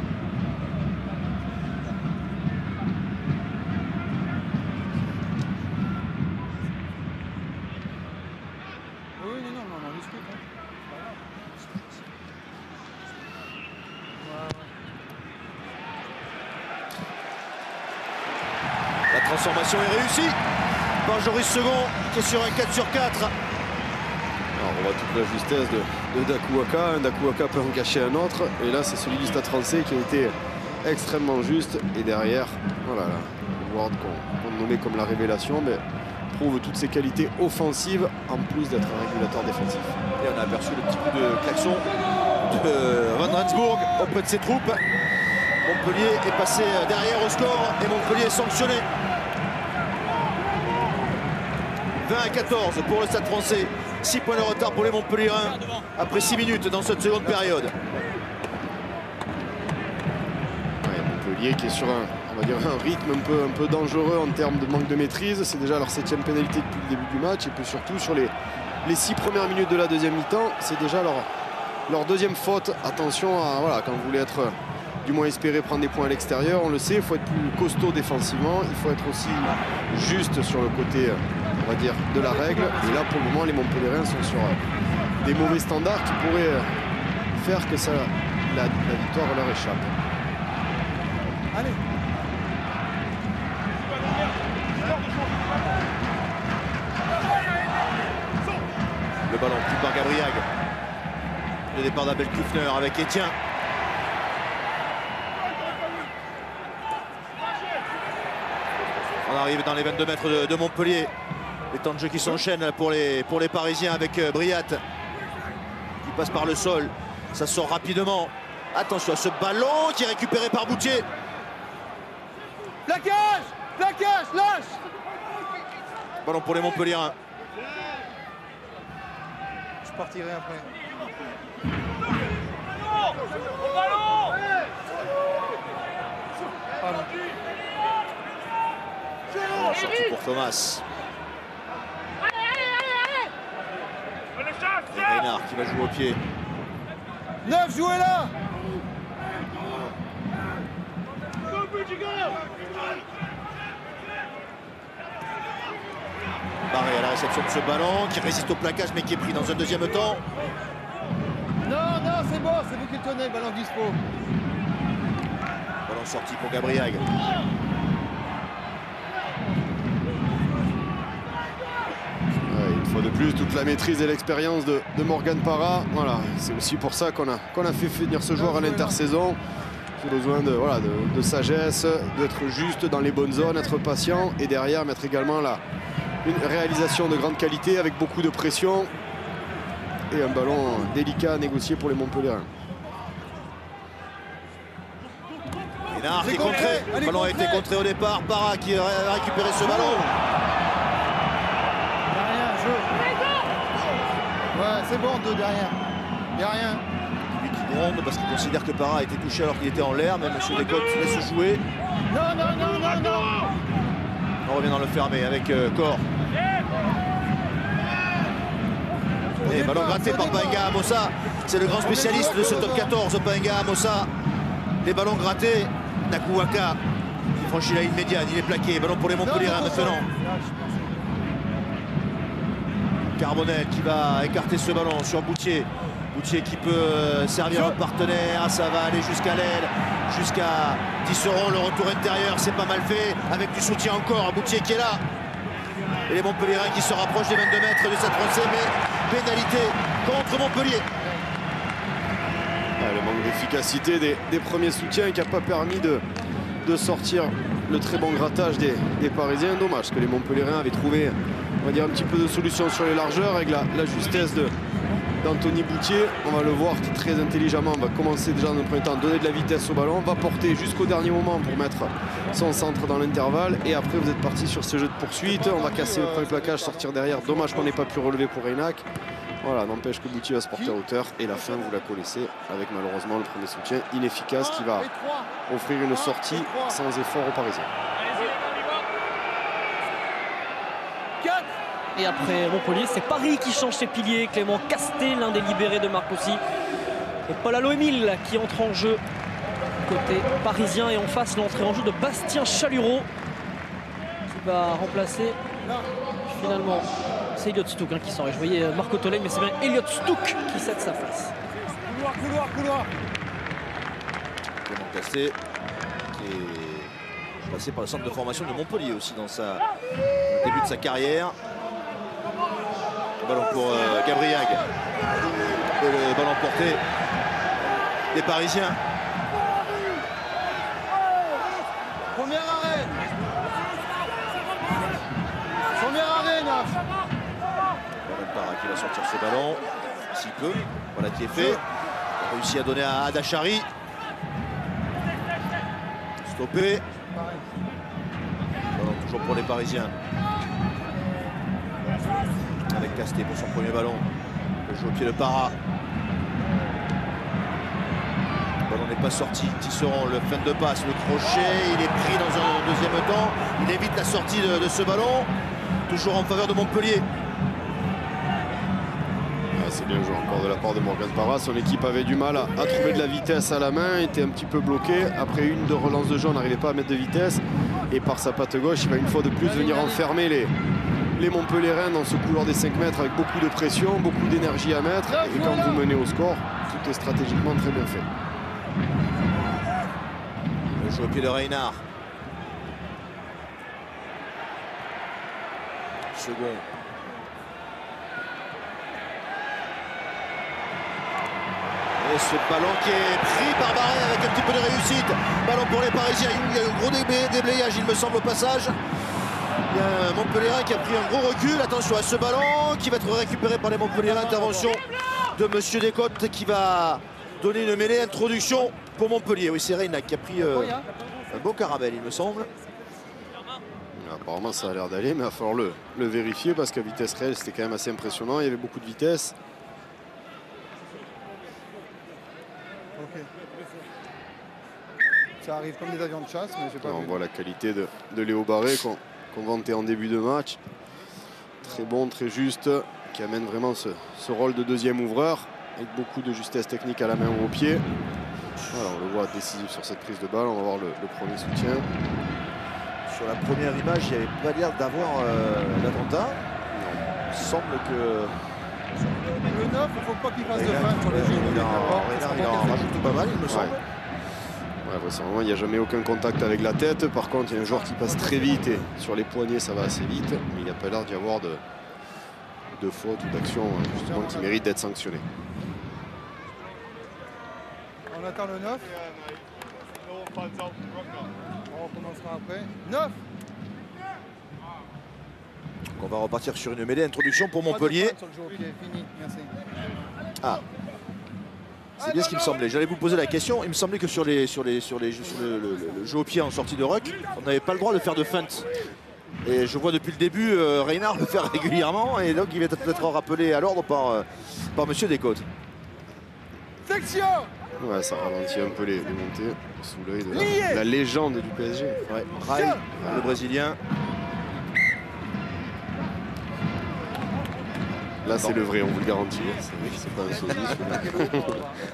Oui, non, non, non, on discute. Hein. La transformation est réussie par Joris Second qui est sur un quatre sur quatre. Alors on voit toute la justesse de, de Dakuaka. Un Dakuaka peut en cacher un autre. Et là, c'est celui du Stade Français qui a été extrêmement juste. Et derrière, voilà, là, Ward qu'on qu nommait comme la révélation, mais prouve toutes ses qualités offensives en plus d'être un régulateur défensif. Et on a aperçu le petit coup de klaxon de Van Rensburg auprès de ses troupes. Montpellier est passé derrière au score et Montpellier est sanctionné. vingt à quatorze pour le Stade Français. six points de retard pour les Montpelliérains après six minutes dans cette seconde période. Ouais, Montpellier qui est sur un, on va dire un rythme un peu, un peu dangereux en termes de manque de maîtrise. C'est déjà leur septième pénalité depuis le début du match. Et puis surtout sur les, les six premières minutes de la deuxième mi-temps, c'est déjà leur, leur deuxième faute. Attention à, voilà, quand vous voulez être du moins espérer prendre des points à l'extérieur, on le sait, il faut être plus costaud défensivement, il faut être aussi juste sur le côté, on va dire, de la règle. Et là, pour le moment, les Montpelliérains sont sur des mauvais standards qui pourraient faire que ça, la, la victoire leur échappe. Allez. Le ballon pris par Gabriag. Le départ d'Abel Kufner avec Etienne. On arrive dans les vingt-deux mètres de, de Montpellier. Les temps de jeu qui s'enchaînent pour les, pour les Parisiens avec euh, Briat qui passe par le sol. Ça sort rapidement. Attention à ce ballon qui est récupéré par Boutier. Plaquage, plaquage, lâche. Ballon pour les Montpelliérains. Je partirai après. Pardon. Sortie pour Thomas. Et Reynard qui va jouer au pied. Neuf, jouez là. Barré à la réception de ce ballon qui résiste au plaquage mais qui est pris dans un deuxième temps. Non, non, c'est bon, c'est vous qui tenez, ballon dispo. Ballon sorti pour Gabriag. Une fois de plus, toute la maîtrise et l'expérience de, de Morgan Parra. Voilà, c'est aussi pour ça qu'on a, qu'on a fait finir ce joueur à l'intersaison. Il a besoin de, voilà, de, de sagesse, d'être juste dans les bonnes zones, être patient et derrière mettre également la, une réalisation de grande qualité avec beaucoup de pression et un ballon délicat à négocier pour les Montpelliérains. Reynard qui est contré. Le ballon a été contré au départ. Parra qui a récupéré ce ballon. Ouais, c'est bon, deux derrière. Il n'y a rien. Lui qui gronde parce qu'il considère que Parra a été touché alors qu'il était en l'air. Mais M. Descotes laisse jouer. Non, non, non, non, non. On revient dans le fermé avec euh, Cor. Et ballon gratté par Paenga Amossa. C'est le grand spécialiste de ce top quatorze, Paenga Amossa. Les ballons grattés. Dakuaka qui franchit la ligne médiane. Il est plaqué. Ballon pour les Montpelliérains maintenant. Carbonel qui va écarter ce ballon sur Boutier. Boutier qui peut servir un partenaire. Ça va aller jusqu'à l'aile, jusqu'à Tisserand. Le retour intérieur, c'est pas mal fait. Avec du soutien encore. Boutier qui est là. Et les Montpelliérains qui se rapprochent des vingt-deux mètres du Stade Français. Mais pénalité contre Montpellier. Ah, le manque d'efficacité des, des premiers soutiens qui n'a pas permis de, de sortir le très bon grattage des, des Parisiens. Dommage que les Montpelliérains avaient trouvé, on va dire, un petit peu de solution sur les largeurs avec la, la justesse de, d'Anthony Boutier. On va le voir qui très intelligemment va commencer déjà dans le premier temps à donner de la vitesse au ballon, va porter jusqu'au dernier moment pour mettre son centre dans l'intervalle et après vous êtes parti sur ce jeu de poursuite. On va casser le premier plaquage, sortir derrière. Dommage qu'on n'ait pas pu relever pour Reynac. Voilà, n'empêche que Boutier va se porter à hauteur et la fin vous la connaissez avec malheureusement le premier soutien inefficace qui va offrir une sortie sans effort aux Parisiens. Et après Montpellier, c'est Paris qui change ses piliers. Clément Casté, l'un des libérés de Marcoussis. Et Paul Aloémil qui entre en jeu côté parisien. Et en face, l'entrée en jeu de Bastien Chalureau qui va remplacer finalement. C'est Elliott Stouk hein, qui sort. Je voyais Marco Tollet, mais c'est bien Elliott Stouk qui cède sa place. Couloir, couloir, couloir. Clément Casté qui est passé par le centre de formation de Montpellier aussi dans sa au début de sa carrière. Le ballon pour euh, Gabriag. Et le ballon porté des Parisiens. Premier arrêt. Premier arrêt, Naf. Para qui va sortir ce ballon. S'il peut. Voilà qui est fait. Il a réussi à donner à Adachari. Stoppé. Ballon toujours pour les Parisiens. Avec Casté pour son premier ballon. Le jeu au pied de Para. Le ballon n'est pas sorti. Tisserand, le fin de passe, le crochet. Il est pris dans un deuxième temps. Il évite la sortie de, de ce ballon. Toujours en faveur de Montpellier. Ah, c'est bien joué encore de la part de Morgan Parra. Son équipe avait du mal à, à trouver de la vitesse à la main. Était un petit peu bloqué. Après une de relance de jeu, on n'arrivait pas à mettre de vitesse. Et par sa patte gauche, il va une fois de plus venir enfermer les... les Montpelliérains dans ce couloir des cinq mètres avec beaucoup de pression, beaucoup d'énergie à mettre. Et quand vous menez au score, tout est stratégiquement très bien fait. Le jeu au pied de Reynard. Second. Et ce ballon qui est pris par Barret avec un petit peu de réussite. Ballon pour les Parisiens. Il y a eu un gros déblayage, il me semble, au passage. Il y a un Montpelliérain qui a pris un gros recul. Attention à ce ballon qui va être récupéré par les Montpelliérains. Intervention de Monsieur Descotes qui va donner une mêlée. Introduction pour Montpellier. Oui, c'est Reynac qui a pris euh, un beau caramel, il me semble. Apparemment, ça a l'air d'aller, mais il va falloir le, le vérifier parce qu'à vitesse réelle, c'était quand même assez impressionnant. Il y avait beaucoup de vitesse. Okay. Ça arrive comme des avions de chasse, mais j'ai pas On vu. voit la qualité de, de Léo Barré qu'on qu'on vantait en début de match. Très bon, très juste, qui amène vraiment ce, ce rôle de deuxième ouvreur avec beaucoup de justesse technique à la main ou au pied. Voilà, on le voit décisif sur cette prise de balle. On va voir le, le premier soutien. Sur la première image, il n'y avait pas l'air d'avoir euh, l'attentat. Il semble que... Le neuf, il ne faut pas qu'il fasse de Reynard, fin sur les jeux. il en, il en rajoute pas mal, il me semble. Ouais. Ouais, il n'y a jamais aucun contact avec la tête. Par contre, il y a un joueur qui passe très vite et sur les poignets, ça va assez vite. Mais il n'y a pas l'air d'y avoir de, de faute ou d'action justement qui mérite d'être sanctionné. On attend le neuf. On recommencera après. neuf. On va repartir sur une mêlée. Introduction pour Montpellier. Sur le jeu au pied, fini. Merci. Ah. C'est bien ce qui me semblait. J'allais vous poser la question. Il me semblait que sur, les, sur, les, sur, les, sur le, le, le jeu au pied en sortie de ruck, on n'avait pas le droit de faire de feinte. Et je vois depuis le début euh, Reynard le faire régulièrement. Et donc il va peut-être rappelé à l'ordre par, euh, par Monsieur Descotes. Section. Ouais, ça ralentit un peu les, les montées sous l'œil de la, la légende du P S G. Ouais. Rai, le Brésilien. Là, c'est le vrai, on vous le garantit. C'est vrai que c'est pas un sosie.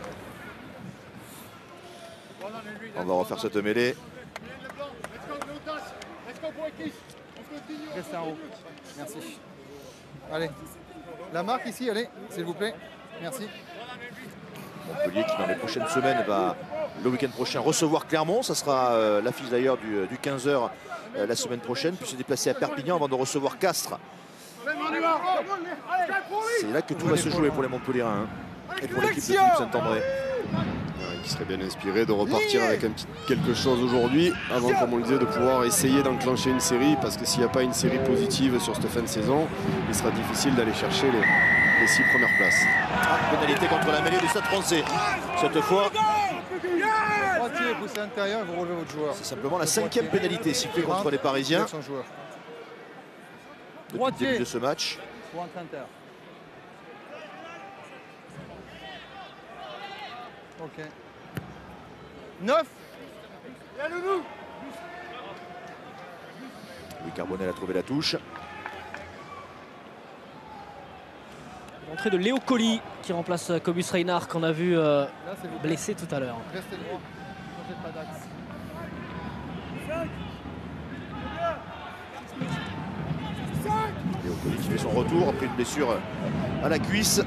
On va refaire cette mêlée. Restez en haut. Merci. Allez. La marque ici, allez, s'il vous plaît. Merci. Montpellier qui dans les prochaines semaines va le week-end prochain recevoir Clermont. Ça sera euh, l'affiche d'ailleurs du, du quinze heures euh, la semaine prochaine, puis se déplacer à Perpignan avant de recevoir Castres. C'est là que tout va se jouer pour les Montpelliérains hein, et pour l'équipe de Philippe Saint-André. Ouais, qui serait bien inspiré de repartir avec un petit quelque chose aujourd'hui avant, comme on le disait, de pouvoir essayer d'enclencher une série, parce que s'il n'y a pas une série positive sur cette fin de saison, il sera difficile d'aller chercher les, les six premières places. Ah, pénalité contre la mêlée du Stade Français. Cette fois, Droitier, poussez à l'intérieur, vous relevez votre joueur. c'est simplement la cinquième pénalité sifflée contre les Parisiens Son joueur. depuis le Droitier. début de ce match. Pour entrer à l'intérieur. Ok. neuf. Louis Carbonel a trouvé la touche. L'entrée de Léo Colli qui remplace Cobus Reinhardt qu'on a vu euh, Là, c'est vous. blessé tout à l'heure. Restez droit. Ne changez pas d'axe. Léo Colli qui fait son retour après une blessure à la cuisse.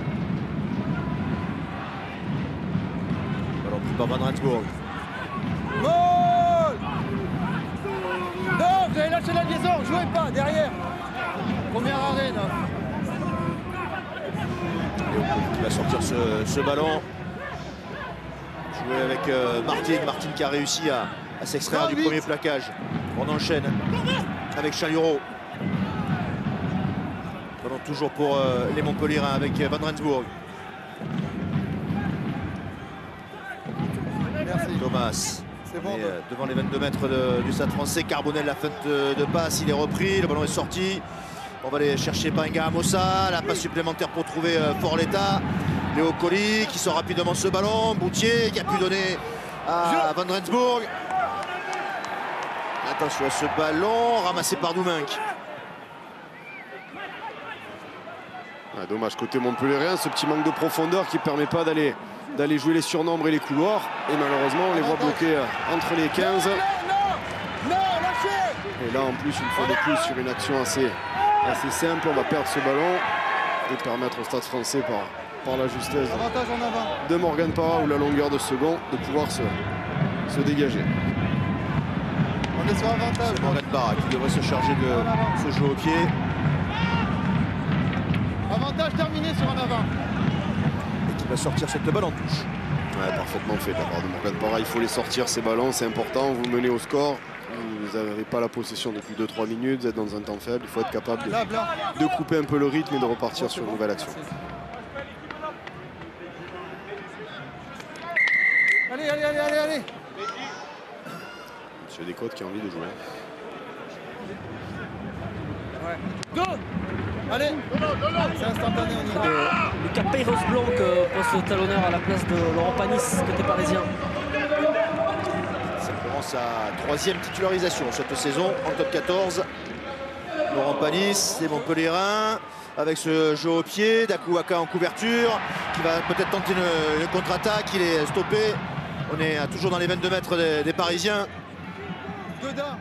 Ballon pris par Van Rensburg. Goal. Non, vous avez lâché la liaison, jouez pas, derrière. Première arène. Léo Colli qui va sortir ce, ce ballon. Jouer avec euh, Martin. Martin qui a réussi à, à s'extraire du premier plaquage. On enchaîne avec Chalureau. Ballon toujours pour euh, les Montpellierins avec Van Rensburg. Merci. Thomas. C'est bon. Et, euh, devant les vingt-deux mètres de- du Stade Français, Carbonel, la feinte de, de passe, il est repris, le ballon est sorti. On va aller chercher Benga Amossa, la passe supplémentaire pour trouver euh, Forletta. Léo Colli qui sort rapidement ce ballon, Boutier qui a pu donner à Van Rensburg. Attention à ce ballon, ramassé par Doumenc. Ah, dommage côté montpellierien, ce petit manque de profondeur qui ne permet pas d'aller d'aller jouer les surnombres et les couloirs. Et malheureusement, on les voit bloqués entre les quinze. Non, non, lâchez. Et là, en plus, une fois de plus, sur une action assez, assez simple, on va perdre ce ballon et permettre au Stade Français, par, par la justesse Avantage en avant. de Morgan Parra ou la longueur de second, de pouvoir se, se dégager. On est sur avantage. C'est Morgan Parra qui devrait se charger de ce jeu au pied. Avantage terminé sur en avant. Et qui va sortir cette balle en touche. Ouais, parfaitement fait de la part de Morgan Parra. Il faut les sortir, ces ballons, c'est important. Vous menez au score, vous n'avez pas la possession depuis deux trois minutes, vous êtes dans un temps faible. Il faut être capable de, Là, blanc. de couper un peu le rythme et de repartir sur une nouvelle action. Allez, allez, allez, allez, allez. Monsieur Descotes qui a envie de jouer. Ouais. Go. Allez. C'est instantané, on y va. Euh, Lucas Peyros-Blanc euh, poste le talonneur à la place de Laurent Panis, côté parisien. Simplement sa troisième titularisation cette saison en top quatorze. Laurent Panis, les Montpellierins, avec ce jeu au pied, Dakuaka en couverture, qui va peut-être tenter une, une contre-attaque, il est stoppé. On est toujours dans les vingt-deux mètres des, des Parisiens. Dedans.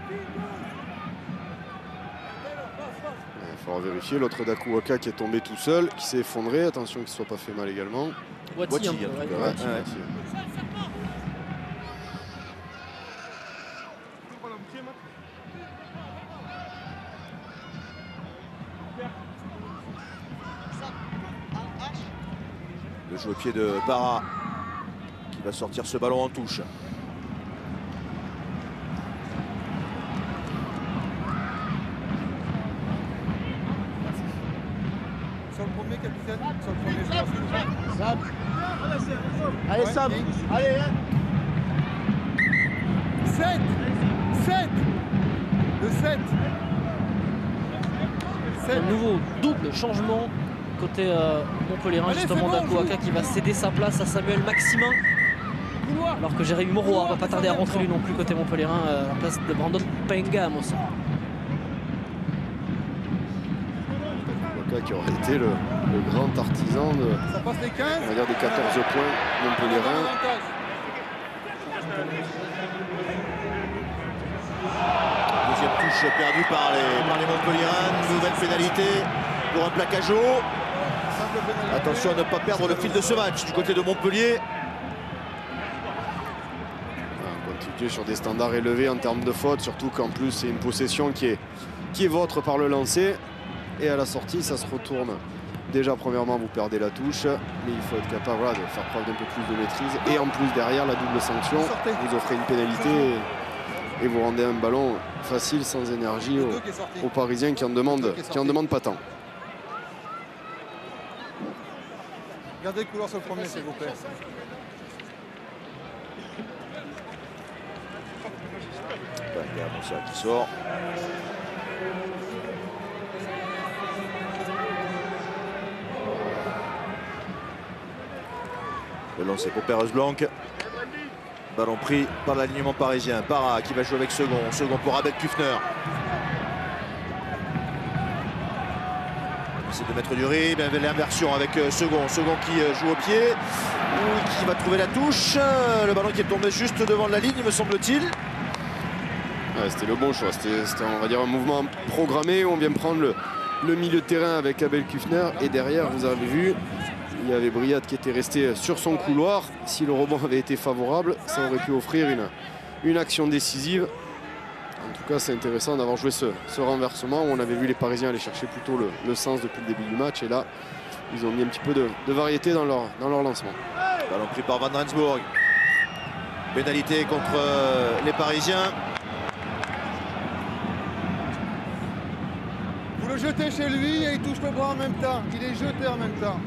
Il faudra vérifier. L'autre Dakuaka qui est tombé tout seul, qui s'est effondré. Attention qu'il ne soit pas fait mal également. Wati, Wati, un peu, en tout ouais. cas, Ouais, ouais. ouais. Le jeu au pied de Parra, qui va sortir ce ballon en touche. Sur le premier, capitaine. Sur le premier, je pense. Sam. Allez, Ouais, Sam. et- Allez, hein. sept. sept. Le sept. sept. Un nouveau double changement côté euh, Montpellierin, Allez, justement c'est bon, Dakuaka qui va céder sa place à Samuel Maximin. Couloir. Alors que Jérémy Moroa va pas tarder à rentrer lui non plus côté Montpellierin euh, à la place de Brandon Pengam aussi. Dakuaka qui aurait été le, le grand artisan de, Ça passe les quinze. on va dire, des quatorze points montpellierins. Avantage. Deuxième touche perdue par les, par les Montpellierins. Nouvelle pénalité pour un plaquage haut. Simple pénalité. Attention à ne pas perdre le fil de ce match du côté de Montpellier. On continue sur des standards élevés en termes de fautes, surtout qu'en plus c'est une possession qui est, qui est vôtre par le lancer. Et à la sortie, ça se retourne. Déjà, premièrement, vous perdez la touche, mais il faut être capable voilà, de faire preuve d'un peu plus de maîtrise. Et en plus, derrière, la double sanction, vous offrez une pénalité et, et vous rendez un ballon facile, sans énergie aux, aux Parisiens qui en demandent, qui en demandent pas tant. Gardez le couloir sur le premier, s'il vous plaît. Ça qui sort. Le lancer pour Perez-Blanc. Ballon pris par l'alignement parisien. Para qui va jouer avec Second. Second pour Abel Kufner. On essaie de mettre du rythme. L'inversion avec Second. Second qui joue au pied. Ou qui va trouver la touche. Le ballon qui est tombé juste devant la ligne, me semble-t-il. Ouais, c'était le bon choix. C'était, on va dire, un mouvement programmé. On vient prendre le, le milieu de terrain avec Abel Kufner. Et derrière, vous avez vu, il y avait Briat qui était resté sur son couloir. Si le rebond avait été favorable, ça aurait pu offrir une, une action décisive. En tout cas, c'est intéressant d'avoir joué ce, ce renversement où on avait vu les Parisiens aller chercher plutôt le, le sens depuis le début du match. Et là, ils ont mis un petit peu de, de variété dans leur, dans leur lancement. Ballon pris par Van Rensburg. Pénalité contre euh, les Parisiens. Vous le jetez chez lui et il touche le bras en même temps. Il est jeté en même temps.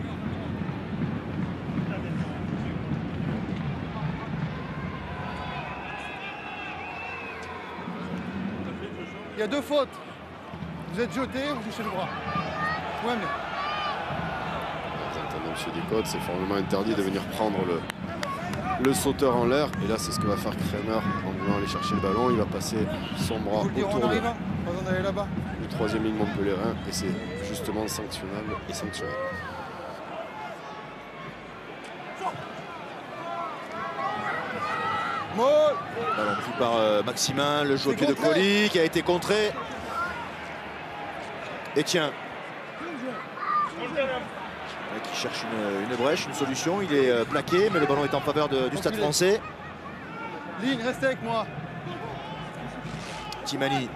Il y a deux fautes. Vous êtes jeté, vous touchez le bras. Ouais, mais... Monsieur Descotes, c'est formellement interdit de venir prendre le, le sauteur en l'air. Et là, c'est ce que va faire Kremer en voulant aller chercher le ballon. Il va passer son bras autour de, du troisième ligne montpelliérain. Et c'est justement sanctionnable et sanctionné. Ballon pris par euh, Maximin, le jeu au pied de Colli qui a été contré. Et tiens. Qui cherche une, une brèche, une solution. Il est euh, plaqué, mais le ballon est en faveur de, du Stade français. Ligne, restez avec moi. Timani.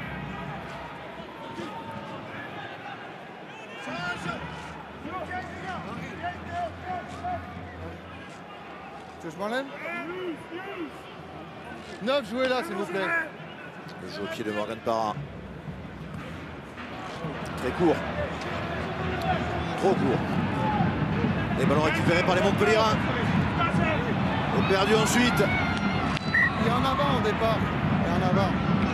Tu veux que je m'enlève? neuf, jouez là, s'il vous plaît. Le jeu au pied de Morgan Para. Très court. Trop court. Les ballons récupérés par les Montpelliérains. Et perdu ensuite. Il est en avant au départ. Il est en avant.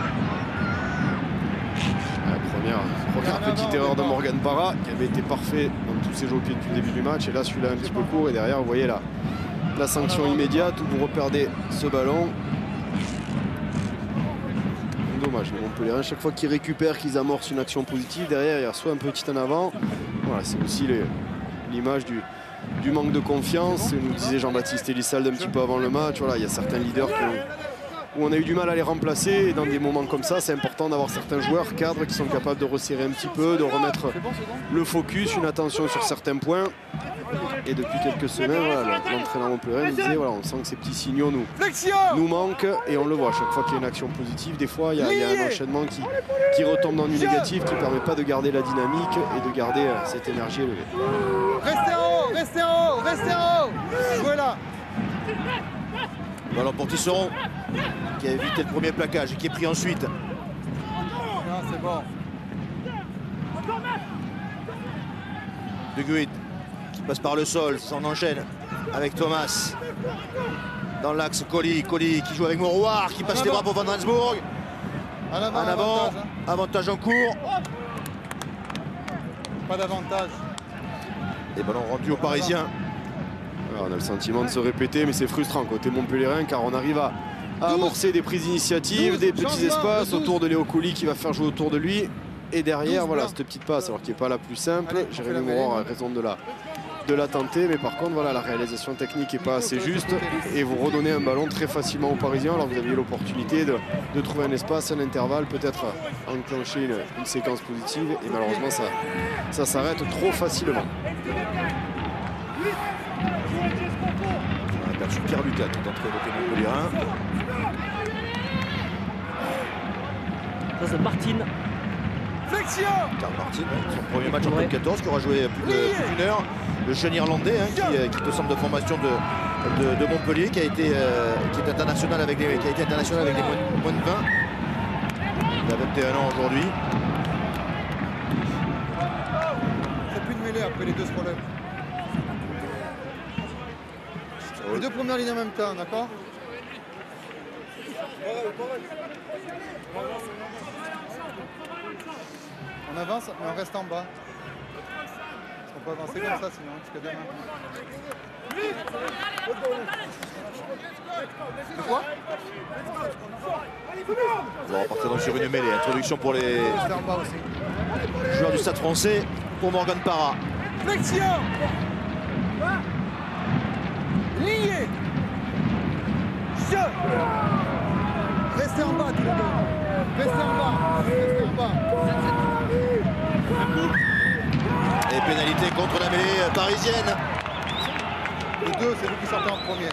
La première, première petite avant, erreur de Morgan Para qui avait été parfait dans tous ses jeux au pied depuis le début du match. Et là, celui-là un petit peu court. Et derrière, vous voyez là, la sanction immédiate où vous reperdez ce ballon. Dommage, les Montpelliérains, chaque fois qu'ils récupèrent, qu'ils amorcent une action positive, derrière, il y a soit un petit en avant. Voilà, c'est aussi l'image du, du manque de confiance. Nous disait Jean-Baptiste Elissalde un petit peu avant le match. Voilà, il y a certains leaders qui ont, où on a eu du mal à les remplacer. Et dans des moments comme ça, c'est important d'avoir certains joueurs cadres qui sont capables de resserrer un petit peu, de remettre le focus, une attention sur certains points. Et depuis quelques semaines, voilà, l'entraîneur montpelliérain nous disait voilà, on sent que ces petits signaux nous, nous manquent et on le voit. Chaque fois qu'il y a une action positive, des fois il y a, il y a un enchaînement qui, qui retombe dans du négatif, qui ne permet pas de garder la dynamique et de garder euh, cette énergie élevée. Restez en haut, restez en haut, restez en haut. Jouez là. Ballon pour Tisserand qui a évité le premier plaquage et qui est pris ensuite. Non, c'est bon. De Guit qui passe par le sol, s'en enchaîne avec Thomas. Dans l'axe, Colli, Colli qui joue avec Mourouard, qui passe les bras pour Van Rensburg. En avant, en avant, avantage, hein. Avantage en cours. Pas d'avantage. Et ballon rendu aux Parisiens. Alors, on a le sentiment de se répéter, mais c'est frustrant côté montpelliérain car on arrive à, à amorcer des prises d'initiative, des petits espaces autour de Léo Colli qui va faire jouer autour de lui. Et derrière, voilà, cette petite passe, alors qui n'est pas la plus simple. Jérémy Mourouard a raison de la, de la tenter, mais par contre, voilà, la réalisation technique n'est pas assez juste. Et vous redonnez un ballon très facilement aux Parisiens, alors que vous aviez l'opportunité de, de trouver un espace, un intervalle, peut-être enclencher une, une séquence positive. Et malheureusement, ça, ça s'arrête trop facilement. On a aperçu Pierre Lucas qui est entré côté montpelliérain. Ça, c'est Martine. Karl Martin, son premier match en top quatorze, qui aura joué plus d'une heure. Le jeune Irlandais hein, qui, qui est au centre de formation de, de, de Montpellier, qui a été euh, qui est international avec les, qui a été international avec les moins, moins de vingt. Il a vingt et un ans aujourd'hui. C'est plus de mêlée après les deux se relèvent. Les deux premières lignes en même temps, d'accord? On avance, mais on reste en bas. On peut avancer comme ça sinon, jusqu'à demain. C'est quoi? On va repartir donc sur une mêlée. Introduction pour les C'est en bas aussi. joueurs du Stade Français pour Morgan Parra. Flexion. Lié. Je. Restez en bas tous les deux. Restez en bas. Restez en bas. Et pénalité contre la mêlée parisienne. Le deux, c'est vous qui sortez en premier.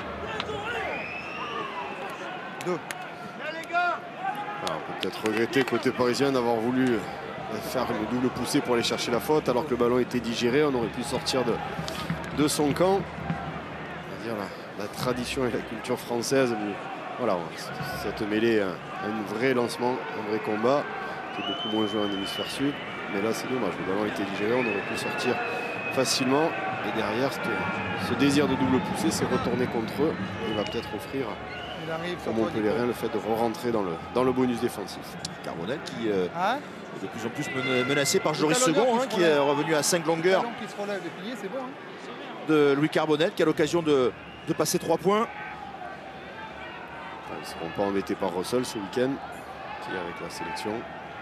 deux. Alors, on peut peut-être regretter côté parisien d'avoir voulu faire le double poussé pour aller chercher la faute alors que le ballon était digéré. On aurait pu sortir de, de son camp. On va dire la, la tradition et la culture française. Où, voilà, cette mêlée a un vrai lancement, un vrai combat qui est beaucoup moins joué en hémisphère sud. Mais là, c'est dommage. Le ballon était digéré. On aurait pu sortir facilement. Et derrière, ce, ce désir de double poussé s'est retourné contre eux. Il va peut-être offrir au Montpellierin le fait de re-rentrer dans le, dans le bonus défensif. Carbonel qui euh, Hein? est de plus en plus menacé par Joris Le talonneur Second, qui hein, se qui est relève. revenu à cinq longueurs Le ballon qui se relève et plié, c'est bon. Hein? de Louis Carbonel, qui a l'occasion de, de passer trois points. Ils ne seront pas embêtés par Russell ce week-end, qui est avec la sélection.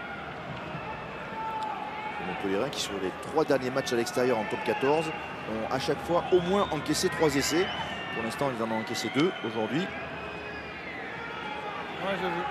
Les Montpellierins qui sur les trois derniers matchs à l'extérieur en top quatorze ont à chaque fois au moins encaissé trois essais. Pour l'instant, ils en ont encaissé deux aujourd'hui. Ouais, j'ai vu.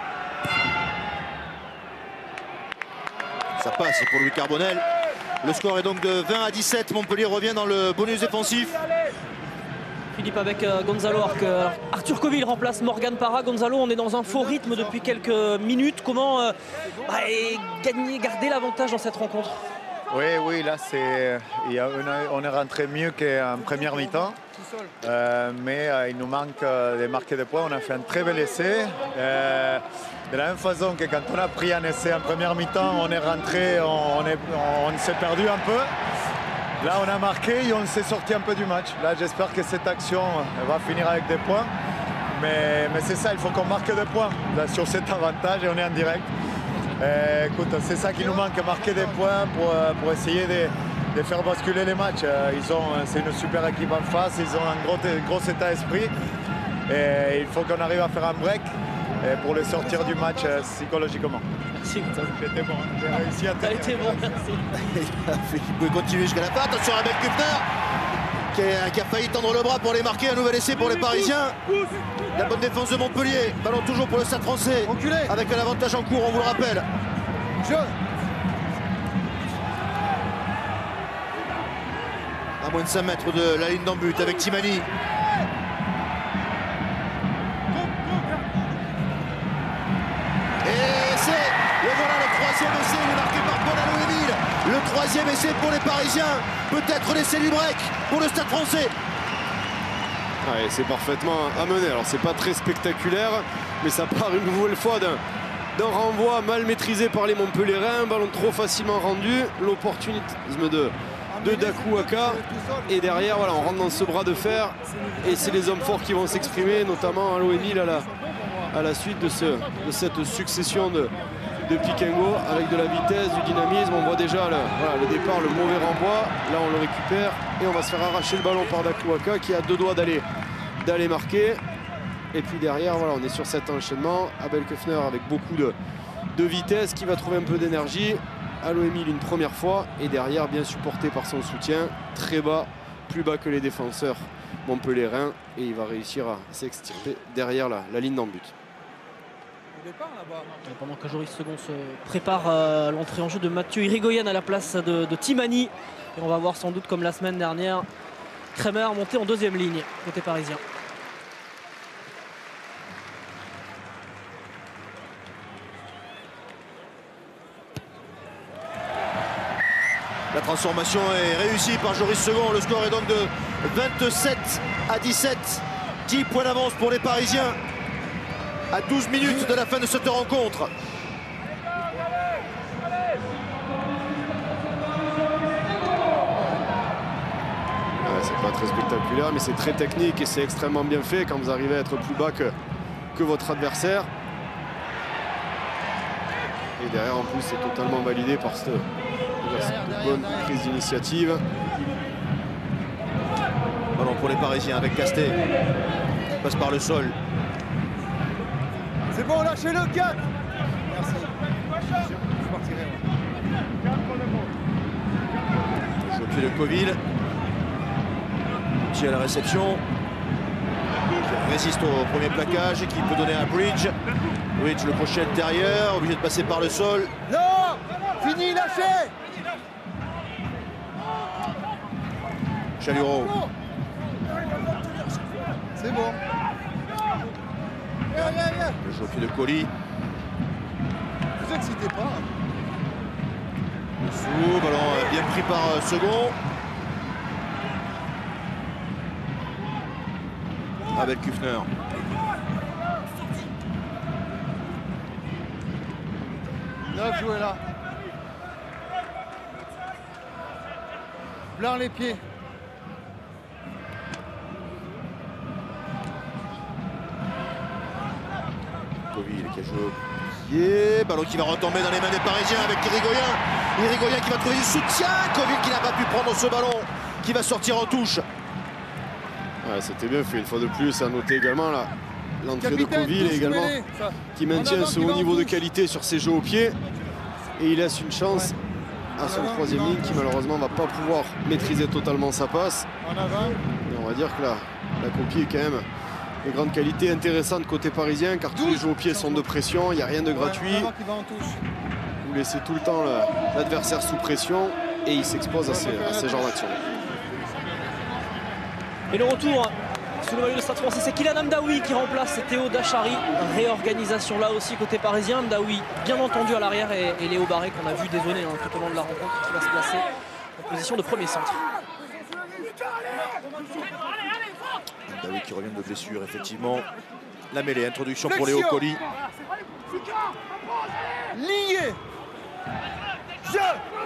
Ça passe pour Louis Carbonel. Le score est donc de vingt à dix-sept. Montpellier revient dans le bonus défensif. Philippe avec euh, Gonzalo. Alors que Arthur Coville remplace Morgan Parra. Gonzalo, on est dans un faux rythme depuis quelques minutes. Comment euh, bah, gagner, garder l'avantage dans cette rencontre? Oui, oui, là, c'est, il y a une- on est rentré mieux qu'en première mi-temps. Euh, mais euh, il nous manque euh, de marquer des points. On a fait un très bel essai. Euh, de la même façon que quand on a pris un essai en première mi-temps, on est rentré, on, on est- on s'est perdu un peu. Là, on a marqué et on s'est sorti un peu du match. Là, j'espère que cette action elle va finir avec des points. Mais, mais c'est ça, il faut qu'on marque des points là, sur cet avantage et on est en direct. Euh, écoute, c'est ça qui nous manque, marquer des points pour, euh, pour essayer de, de faire basculer les matchs. Euh, ils ont, c'est une super équipe en face, ils ont un gros, gros état d'esprit. Et il faut qu'on arrive à faire un break euh, pour les sortir du match euh, psychologiquement. Merci. J'étais bon, j'ai réussi à T'as été bon, merci. Il peut continuer jusqu'à la fin. Attention à Abel Kupner qui a, qui a failli tendre le bras pour les marquer. Un nouvel essai pour les Parisiens. La bonne défense de Montpellier. Ballon toujours pour le Stade Français. Enculé. Avec un avantage en cours, on vous le rappelle. Je. À moins de cinq mètres de la ligne d'en but avec Timani. Et c'est, et voilà le troisième essai, il est marqué par Paul Aloémile. Le troisième essai pour les Parisiens, peut-être l'essai du break pour le Stade Français. Ouais, c'est parfaitement amené. Alors c'est pas très spectaculaire, mais ça part une nouvelle fois d'un d'un renvoi mal maîtrisé par les Montpellierins, un ballon trop facilement rendu, l'opportunisme de, de Dakuaka. Et derrière, voilà, on rentre dans ce bras de fer et c'est les hommes forts qui vont s'exprimer, notamment Aloémile à la, à la suite de, ce, de cette succession de, de pick and go avec de la vitesse, du dynamisme. On voit déjà le, voilà, le départ, le mauvais renvoi. Là, on le récupère et on va se faire arracher le ballon par Dakuaka qui a deux doigts d'aller d'aller marquer. Et puis derrière, voilà, on est sur cet enchaînement. Abel Kupner avec beaucoup de, de vitesse qui va trouver un peu d'énergie. Aloémile une première fois et derrière bien supporté par son soutien. Très bas, plus bas que les défenseurs montpelliérains. Et il va réussir à s'extirper derrière la, la ligne d'en but. Pendant que Joris Second se prépare à l'entrée en jeu de Mathieu Irigoyen à la place de, de Timani. Et on va voir sans doute comme la semaine dernière Kremer monter en deuxième ligne côté parisien. La transformation est réussie par Joris Second. Le score est donc de vingt-sept à dix-sept. dix points d'avance pour les Parisiens à douze minutes de la fin de cette rencontre. Ouais, C'est pas très spectaculaire, mais c'est très technique et c'est extrêmement bien fait quand vous arrivez à être plus bas que, que votre adversaire. Et derrière, en plus, c'est totalement validé par cette, cette bonne prise d'initiative. Ballon pour les Parisiens avec Castet. Il passe par le sol. C'est bon, lâchez-le, quatre. Merci. Je partirai. Joue au pied de Coville. Qui à la réception. Qui résiste au premier plaquage et qui peut donner un bridge. Bridge, le crochet intérieur, obligé de passer par le sol. Non, fini, lâchez. Chalureau. C'est bon. Viens, viens, viens. Le jeu au pied de Colli. Vous excitez pas. Dessous, ballon bien pris par euh, Second. Abel Kufner. Neuf, jouez là. Blanc les pieds. Coville qui a joué au pied. Ballon qui va retomber dans les mains des Parisiens avec Irigoyen. Irigoyen qui va trouver du soutien. Coville qui n'a pas pu prendre ce ballon. Qui va sortir en touche. Ouais, c'était bien fait une fois de plus. À noter également l'entrée de Coville également qui maintient ce haut niveau de qualité sur ses jeux au pied. Et il laisse une chance ouais. à son troisième ligne qui malheureusement ne va pas pouvoir maîtriser totalement sa passe. En avant. Et on va dire que la, la copie est quand même de grande qualité, intéressante côté parisien car tous les jeux au pied sont de pression, il n'y a rien de gratuit. Vous laissez tout le temps l'adversaire sous pression et il s'expose à ces, à ces genres d'actions. Et le retour sous le maillot du Stade Français, c'est Kylian Amdaoui qui remplace Théo Dachary. Réorganisation là aussi côté parisien. Amdaoui bien entendu à l'arrière et, et Léo Barré qu'on a vu dézonner hein, tout au long de la rencontre qui va se placer en position de premier centre. Amdaoui qui revient de blessure effectivement. La mêlée, introduction pour Léo Colli. Lié. Je.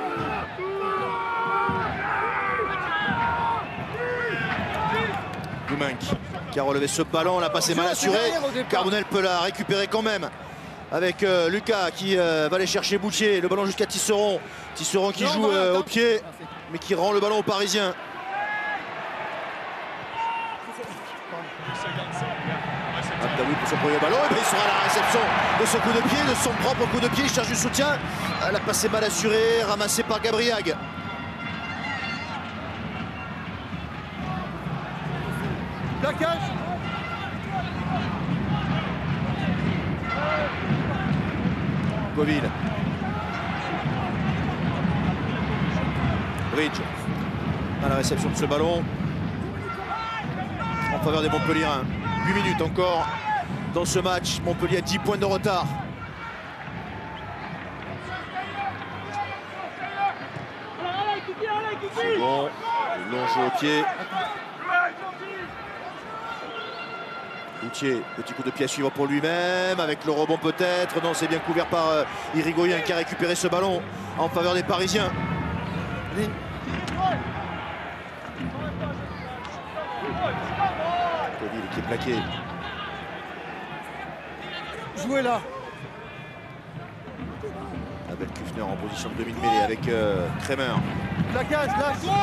Doumenc qui a relevé ce ballon, l'a passé mal assuré. Carbonel peut la récupérer quand même avec euh, Lucas qui euh, va aller chercher Boutier. Le ballon jusqu'à Tisserand. Tisserand qui joue euh, au pied mais qui rend le ballon aux Parisiens. Abdaoui pour son premier ballon et puis il sera à la réception de ce coup de pied, de son propre coup de pied. Il cherche du soutien. Elle a passé mal assuré, ramassé par Gabriag. Plaquage. Coville. Bridge à la réception de ce ballon en faveur des Montpelliérains. huit minutes encore dans ce match. Montpellier a dix points de retard. C'est bon. Le long jeu au pied. Boutier, petit coup de pied à suivre pour lui-même, avec le rebond peut-être. Non, c'est bien couvert par euh, Irigoyen qui a récupéré ce ballon en faveur des Parisiens. Coville qui est plaqué. Jouez là. Abel Kufner en position de demi-mêlée avec euh, Kremer. Plaquage, là.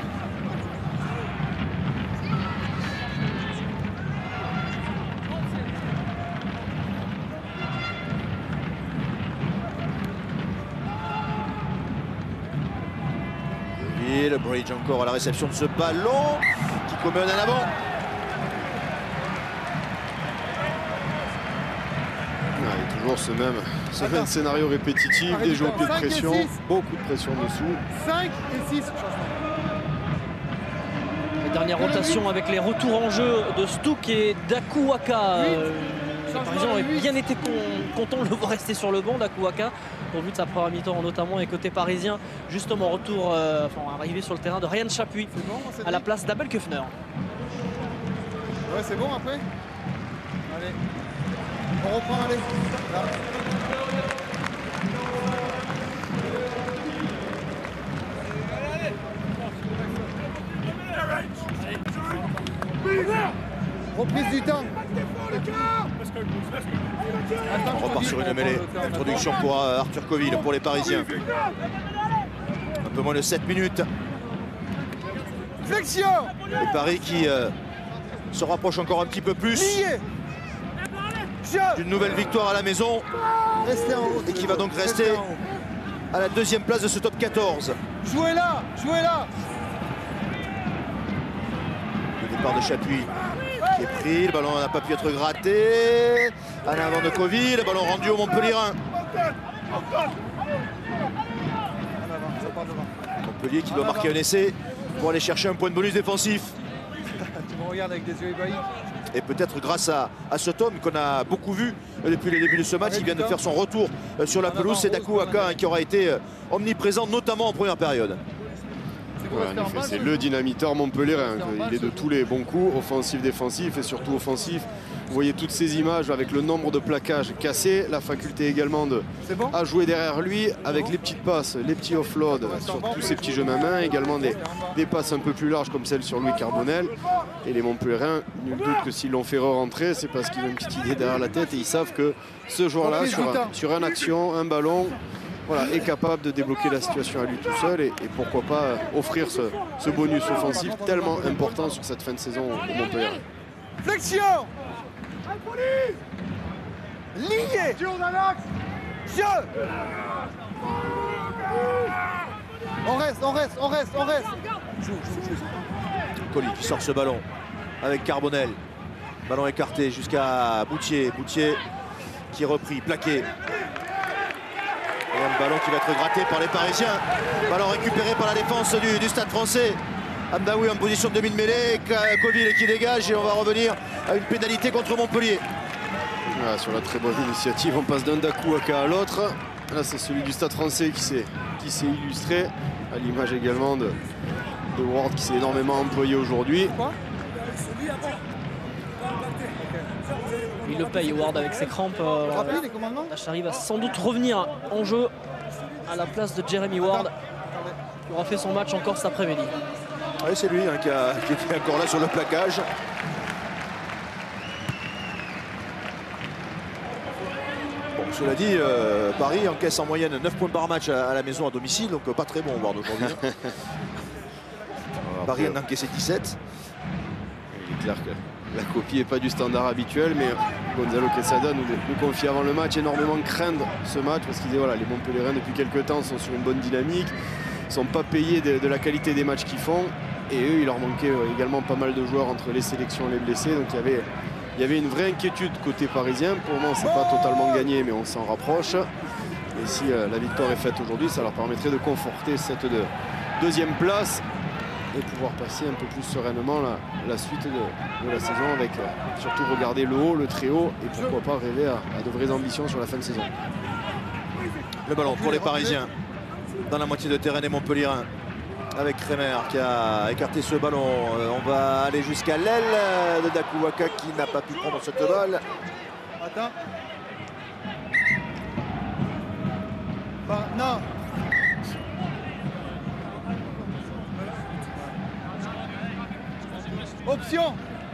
Et le bridge encore à la réception de ce ballon qui commet un en avant. Ouais, toujours ce même, ce même scénario répétitif, Arrête des jeux au pied de cinq et pression, six. beaucoup de pression dessous. cinq et six. La dernière rotation avec les retours en jeu de Stouk et d'Akuwaka. Euh, les Parisiens ont bien été con, contents de le voir rester sur le banc d'Akuwaka au vu de sa première mi-temps notamment, et côté parisien justement retour euh, enfin, arrivé sur le terrain de Ryan Chapuis Bon, à la place d'Abel Kufner. Ouais, c'est bon après. Allez. On reprend, allez. Là. Reprise du temps. On repart sur une mêlée. Introduction pour euh, Arthur Coville, pour les Parisiens. Un peu moins de sept minutes. Flexion. Les Paris qui euh, se rapprochent encore un petit peu plus d'une nouvelle victoire à la maison. Restez en haut. Et qui va donc rester à la deuxième place de ce top quatorze. Jouez là, jouez là. Le départ de Chatuy qui est pris, le ballon n'a pas pu être gratté. En avant de Coville, le ballon rendu au Montpellierin. Montpellier qui doit marquer un essai pour aller chercher un point de bonus défensif. Tu me regardes avec des yeux ébahis. Et peut-être grâce à, à ce Tom qu'on a beaucoup vu depuis le début de ce match, il vient de faire son retour sur la pelouse. C'est Dakou Aka qui aura été omniprésent, notamment en première période. Ouais, en effet, c'est le dynamiteur montpellierin. Il est de tous les bons coups, offensif, défensif et surtout offensif. Vous voyez toutes ces images avec le nombre de plaquages cassés, la faculté également de bon à jouer derrière lui avec les petites passes, les petits offloads sur tous ces petits jeux main main, également des, des passes un peu plus larges comme celle sur Louis Carbonel. Et les montpellierins, nul doute que s'ils l'ont fait re-rentrer, c'est parce qu'ils ont une petite idée derrière la tête et ils savent que ce joueur-là, sur, un, sur une action, un ballon, voilà, est capable de débloquer la situation à lui tout seul et, et pourquoi pas offrir ce, ce bonus offensif tellement important sur cette fin de saison au Montpellier. Flexion. Lié. Jeu. On reste, on reste, on reste, on reste. Joue, joue, joue. Colli qui sort ce ballon avec Carbonel. Ballon écarté jusqu'à Boutier. Boutier qui est repris, plaqué. Et un ballon qui va être gratté par les Parisiens. Ballon récupéré par la défense du, du Stade Français. Amdaoui en position de demi-mêlée. Coville qui dégage et on va revenir à une pénalité contre Montpellier. Voilà, sur la très bonne initiative, on passe d'un Dakou Aka à l'autre. Là, c'est celui du Stade Français qui s'est qui s'est illustré, à l'image également de, de Ward qui s'est énormément employé aujourd'hui. Il le paye, Ward, avec ses crampes. Euh, Achari va sans doute revenir en jeu à la place de Jeremy Ward, qui aura fait son match encore cet après-midi. Oui, c'est lui hein, qui, a, qui était encore là sur le plaquage. Bon, cela dit, euh, Paris encaisse en moyenne neuf points par match à, à la maison à domicile, donc euh, pas très bon Ward aujourd'hui. Hein. Paris en a encaissé dix-sept. Il est clair que la copie n'est pas du standard habituel, mais Gonzalo Quesada nous, nous confie avant le match énormément craindre ce match parce qu'il disait voilà, les Montpellierins depuis quelques temps sont sur une bonne dynamique, ne sont pas payés de, de la qualité des matchs qu'ils font et eux il leur manquait également pas mal de joueurs entre les sélections et les blessés, donc il y avait, il y avait une vraie inquiétude côté parisien. Pour le moment c'est pas totalement gagné mais on s'en rapproche et si euh, la victoire est faite aujourd'hui ça leur permettrait de conforter cette de, deuxième place et pouvoir passer un peu plus sereinement la, la suite de, de la saison avec euh, surtout regarder le haut, le très haut et pourquoi pas rêver à, à de vraies ambitions sur la fin de saison. Le ballon pour les Parisiens dans la moitié de terrain des Montpellierins avec Kremer qui a écarté ce ballon. Euh, on va aller jusqu'à l'aile de Dakou Aka qui n'a pas pu prendre cette balle. Attends. Bah, non. Option.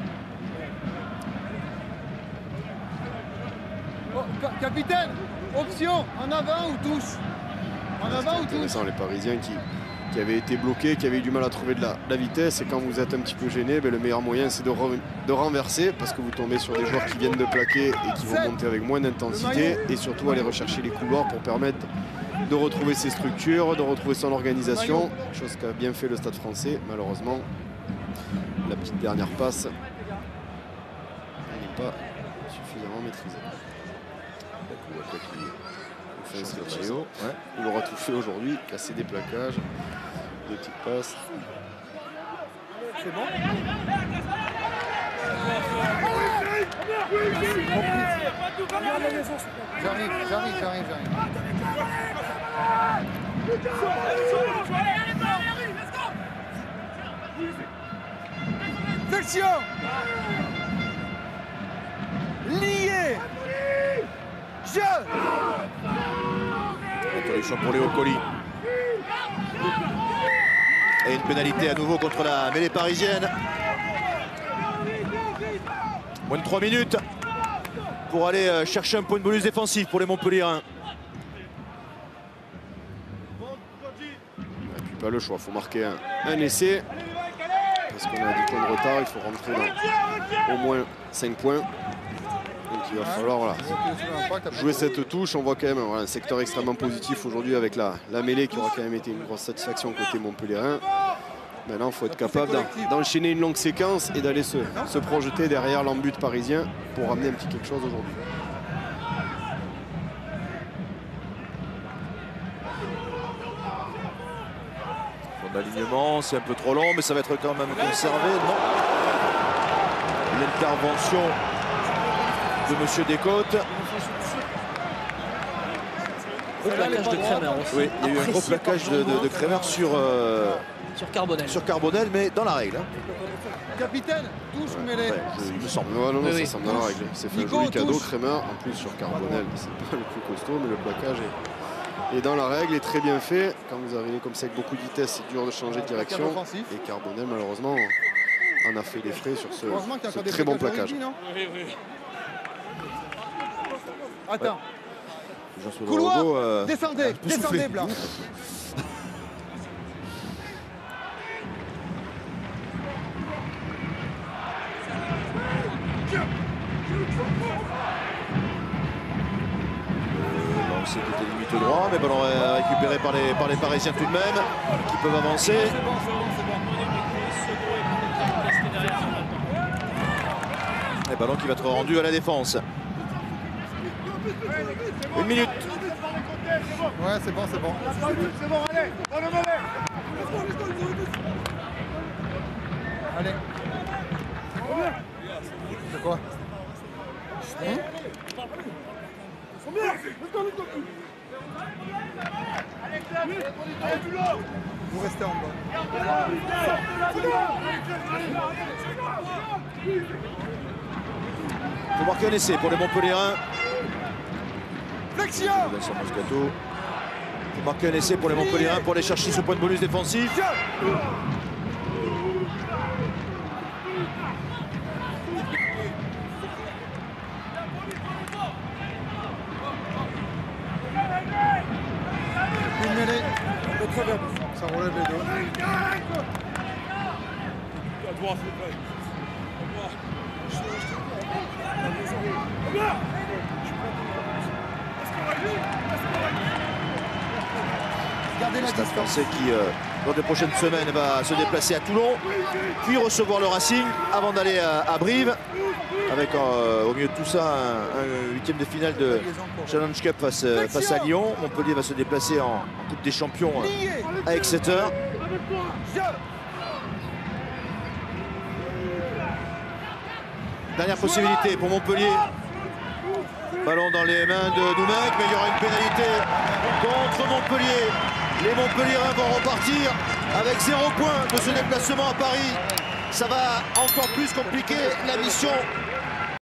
Oh, ca capitaine, option, en avant ou touche. En avant ou touche. Intéressant, les Parisiens qui, qui avaient été bloqués, qui avaient eu du mal à trouver de la, de la vitesse. Et quand vous êtes un petit peu gêné, ben, le meilleur moyen c'est de, re, de renverser parce que vous tombez sur des joueurs qui viennent de plaquer et qui vont monter avec moins d'intensité. Et surtout aller rechercher les couloirs pour permettre de retrouver ses structures, de retrouver son organisation. Chose qu'a bien fait le Stade Français, malheureusement. La petite dernière passe n'est pas suffisamment maîtrisée. Ouais. Il aura tout fait aujourd'hui, casser des plaquages, des petites passes. C'est bon. J'arrive, j'arrive, j'arrive, j'arrive. Flexion. Lié. Jeu. Introduction pour Léo Colli. Et une pénalité à nouveau contre la mêlée parisienne. Moins de trois minutes pour aller chercher un point de bonus défensif pour les Montpelliérains. Et puis pas le choix, il faut marquer un, un essai. Parce qu'on a dix points de retard, il faut rentrer dans au moins cinq points. Donc il va falloir voilà, jouer cette touche. On voit quand même voilà, un secteur extrêmement positif aujourd'hui avec la, la mêlée qui aura quand même été une grosse satisfaction côté Montpelliérain. Maintenant, il faut être capable d'enchaîner une longue séquence et d'aller se, se projeter derrière l'embut parisien pour ramener un petit quelque chose aujourd'hui. L'alignement, c'est un peu trop long, mais ça va être quand même conservé. Non. L'intervention de Monsieur Descôtes. Gros plaquage de Kremer aussi. Oui, il y a eu un gros plaquage de, de, de Kremer sur, euh, sur Carbonel. Sur Carbonel, mais dans la règle. Hein. Capitaine, touche ou mêlée? Il me semble. Ouais, non, non, oui, ça oui. semble dans la règle. C'est fait un joli cadeau, Kremer. En plus, sur Carbonel, c'est pas le plus costaud, mais le plaquage est. Et dans la règle, est très bien fait. Quand vous arrivez comme ça avec beaucoup de vitesse, c'est dur de changer de direction. Et Carbonel, malheureusement, en a fait des frais sur ce, ce très bon plaquage. Oui, oui. Attends. Ouais. Couloir, Rogo, euh, descendez, descendez, Blanc. C'était limite droit, mais ballon récupéré par les, par les Parisiens tout de même, qui peuvent avancer. Et ballon qui va être rendu à la défense. Une minute. Ouais, c'est bon, c'est bon. C'est bon, allez, on le met. Allez. C'est quoi? Hein? Vous restez en bas. Il faut marquer un essai pour les Montpelliérains. Flexion. Vincent Moscato. Il faut marquer un essai pour les Montpelliérains pour aller chercher ce point de bonus défensif. Une mêlée. Ça relève les deux. Gardez la Stade distance. Français qui, euh, dans les prochaines semaines, va se déplacer à Toulon, puis recevoir le Racing avant d'aller à, à Brive. Avec euh, au milieu de tout ça un, un huitième de finale de Challenge Cup face, face à Lyon. Montpellier va se déplacer en, en Coupe des Champions euh, à Exeter. Dernière possibilité pour Montpellier. Ballon dans les mains de Doumenc, mais il y aura une pénalité contre Montpellier. Les Montpelliérains vont repartir avec zéro point de ce déplacement à Paris. Ça va encore plus compliquer la mission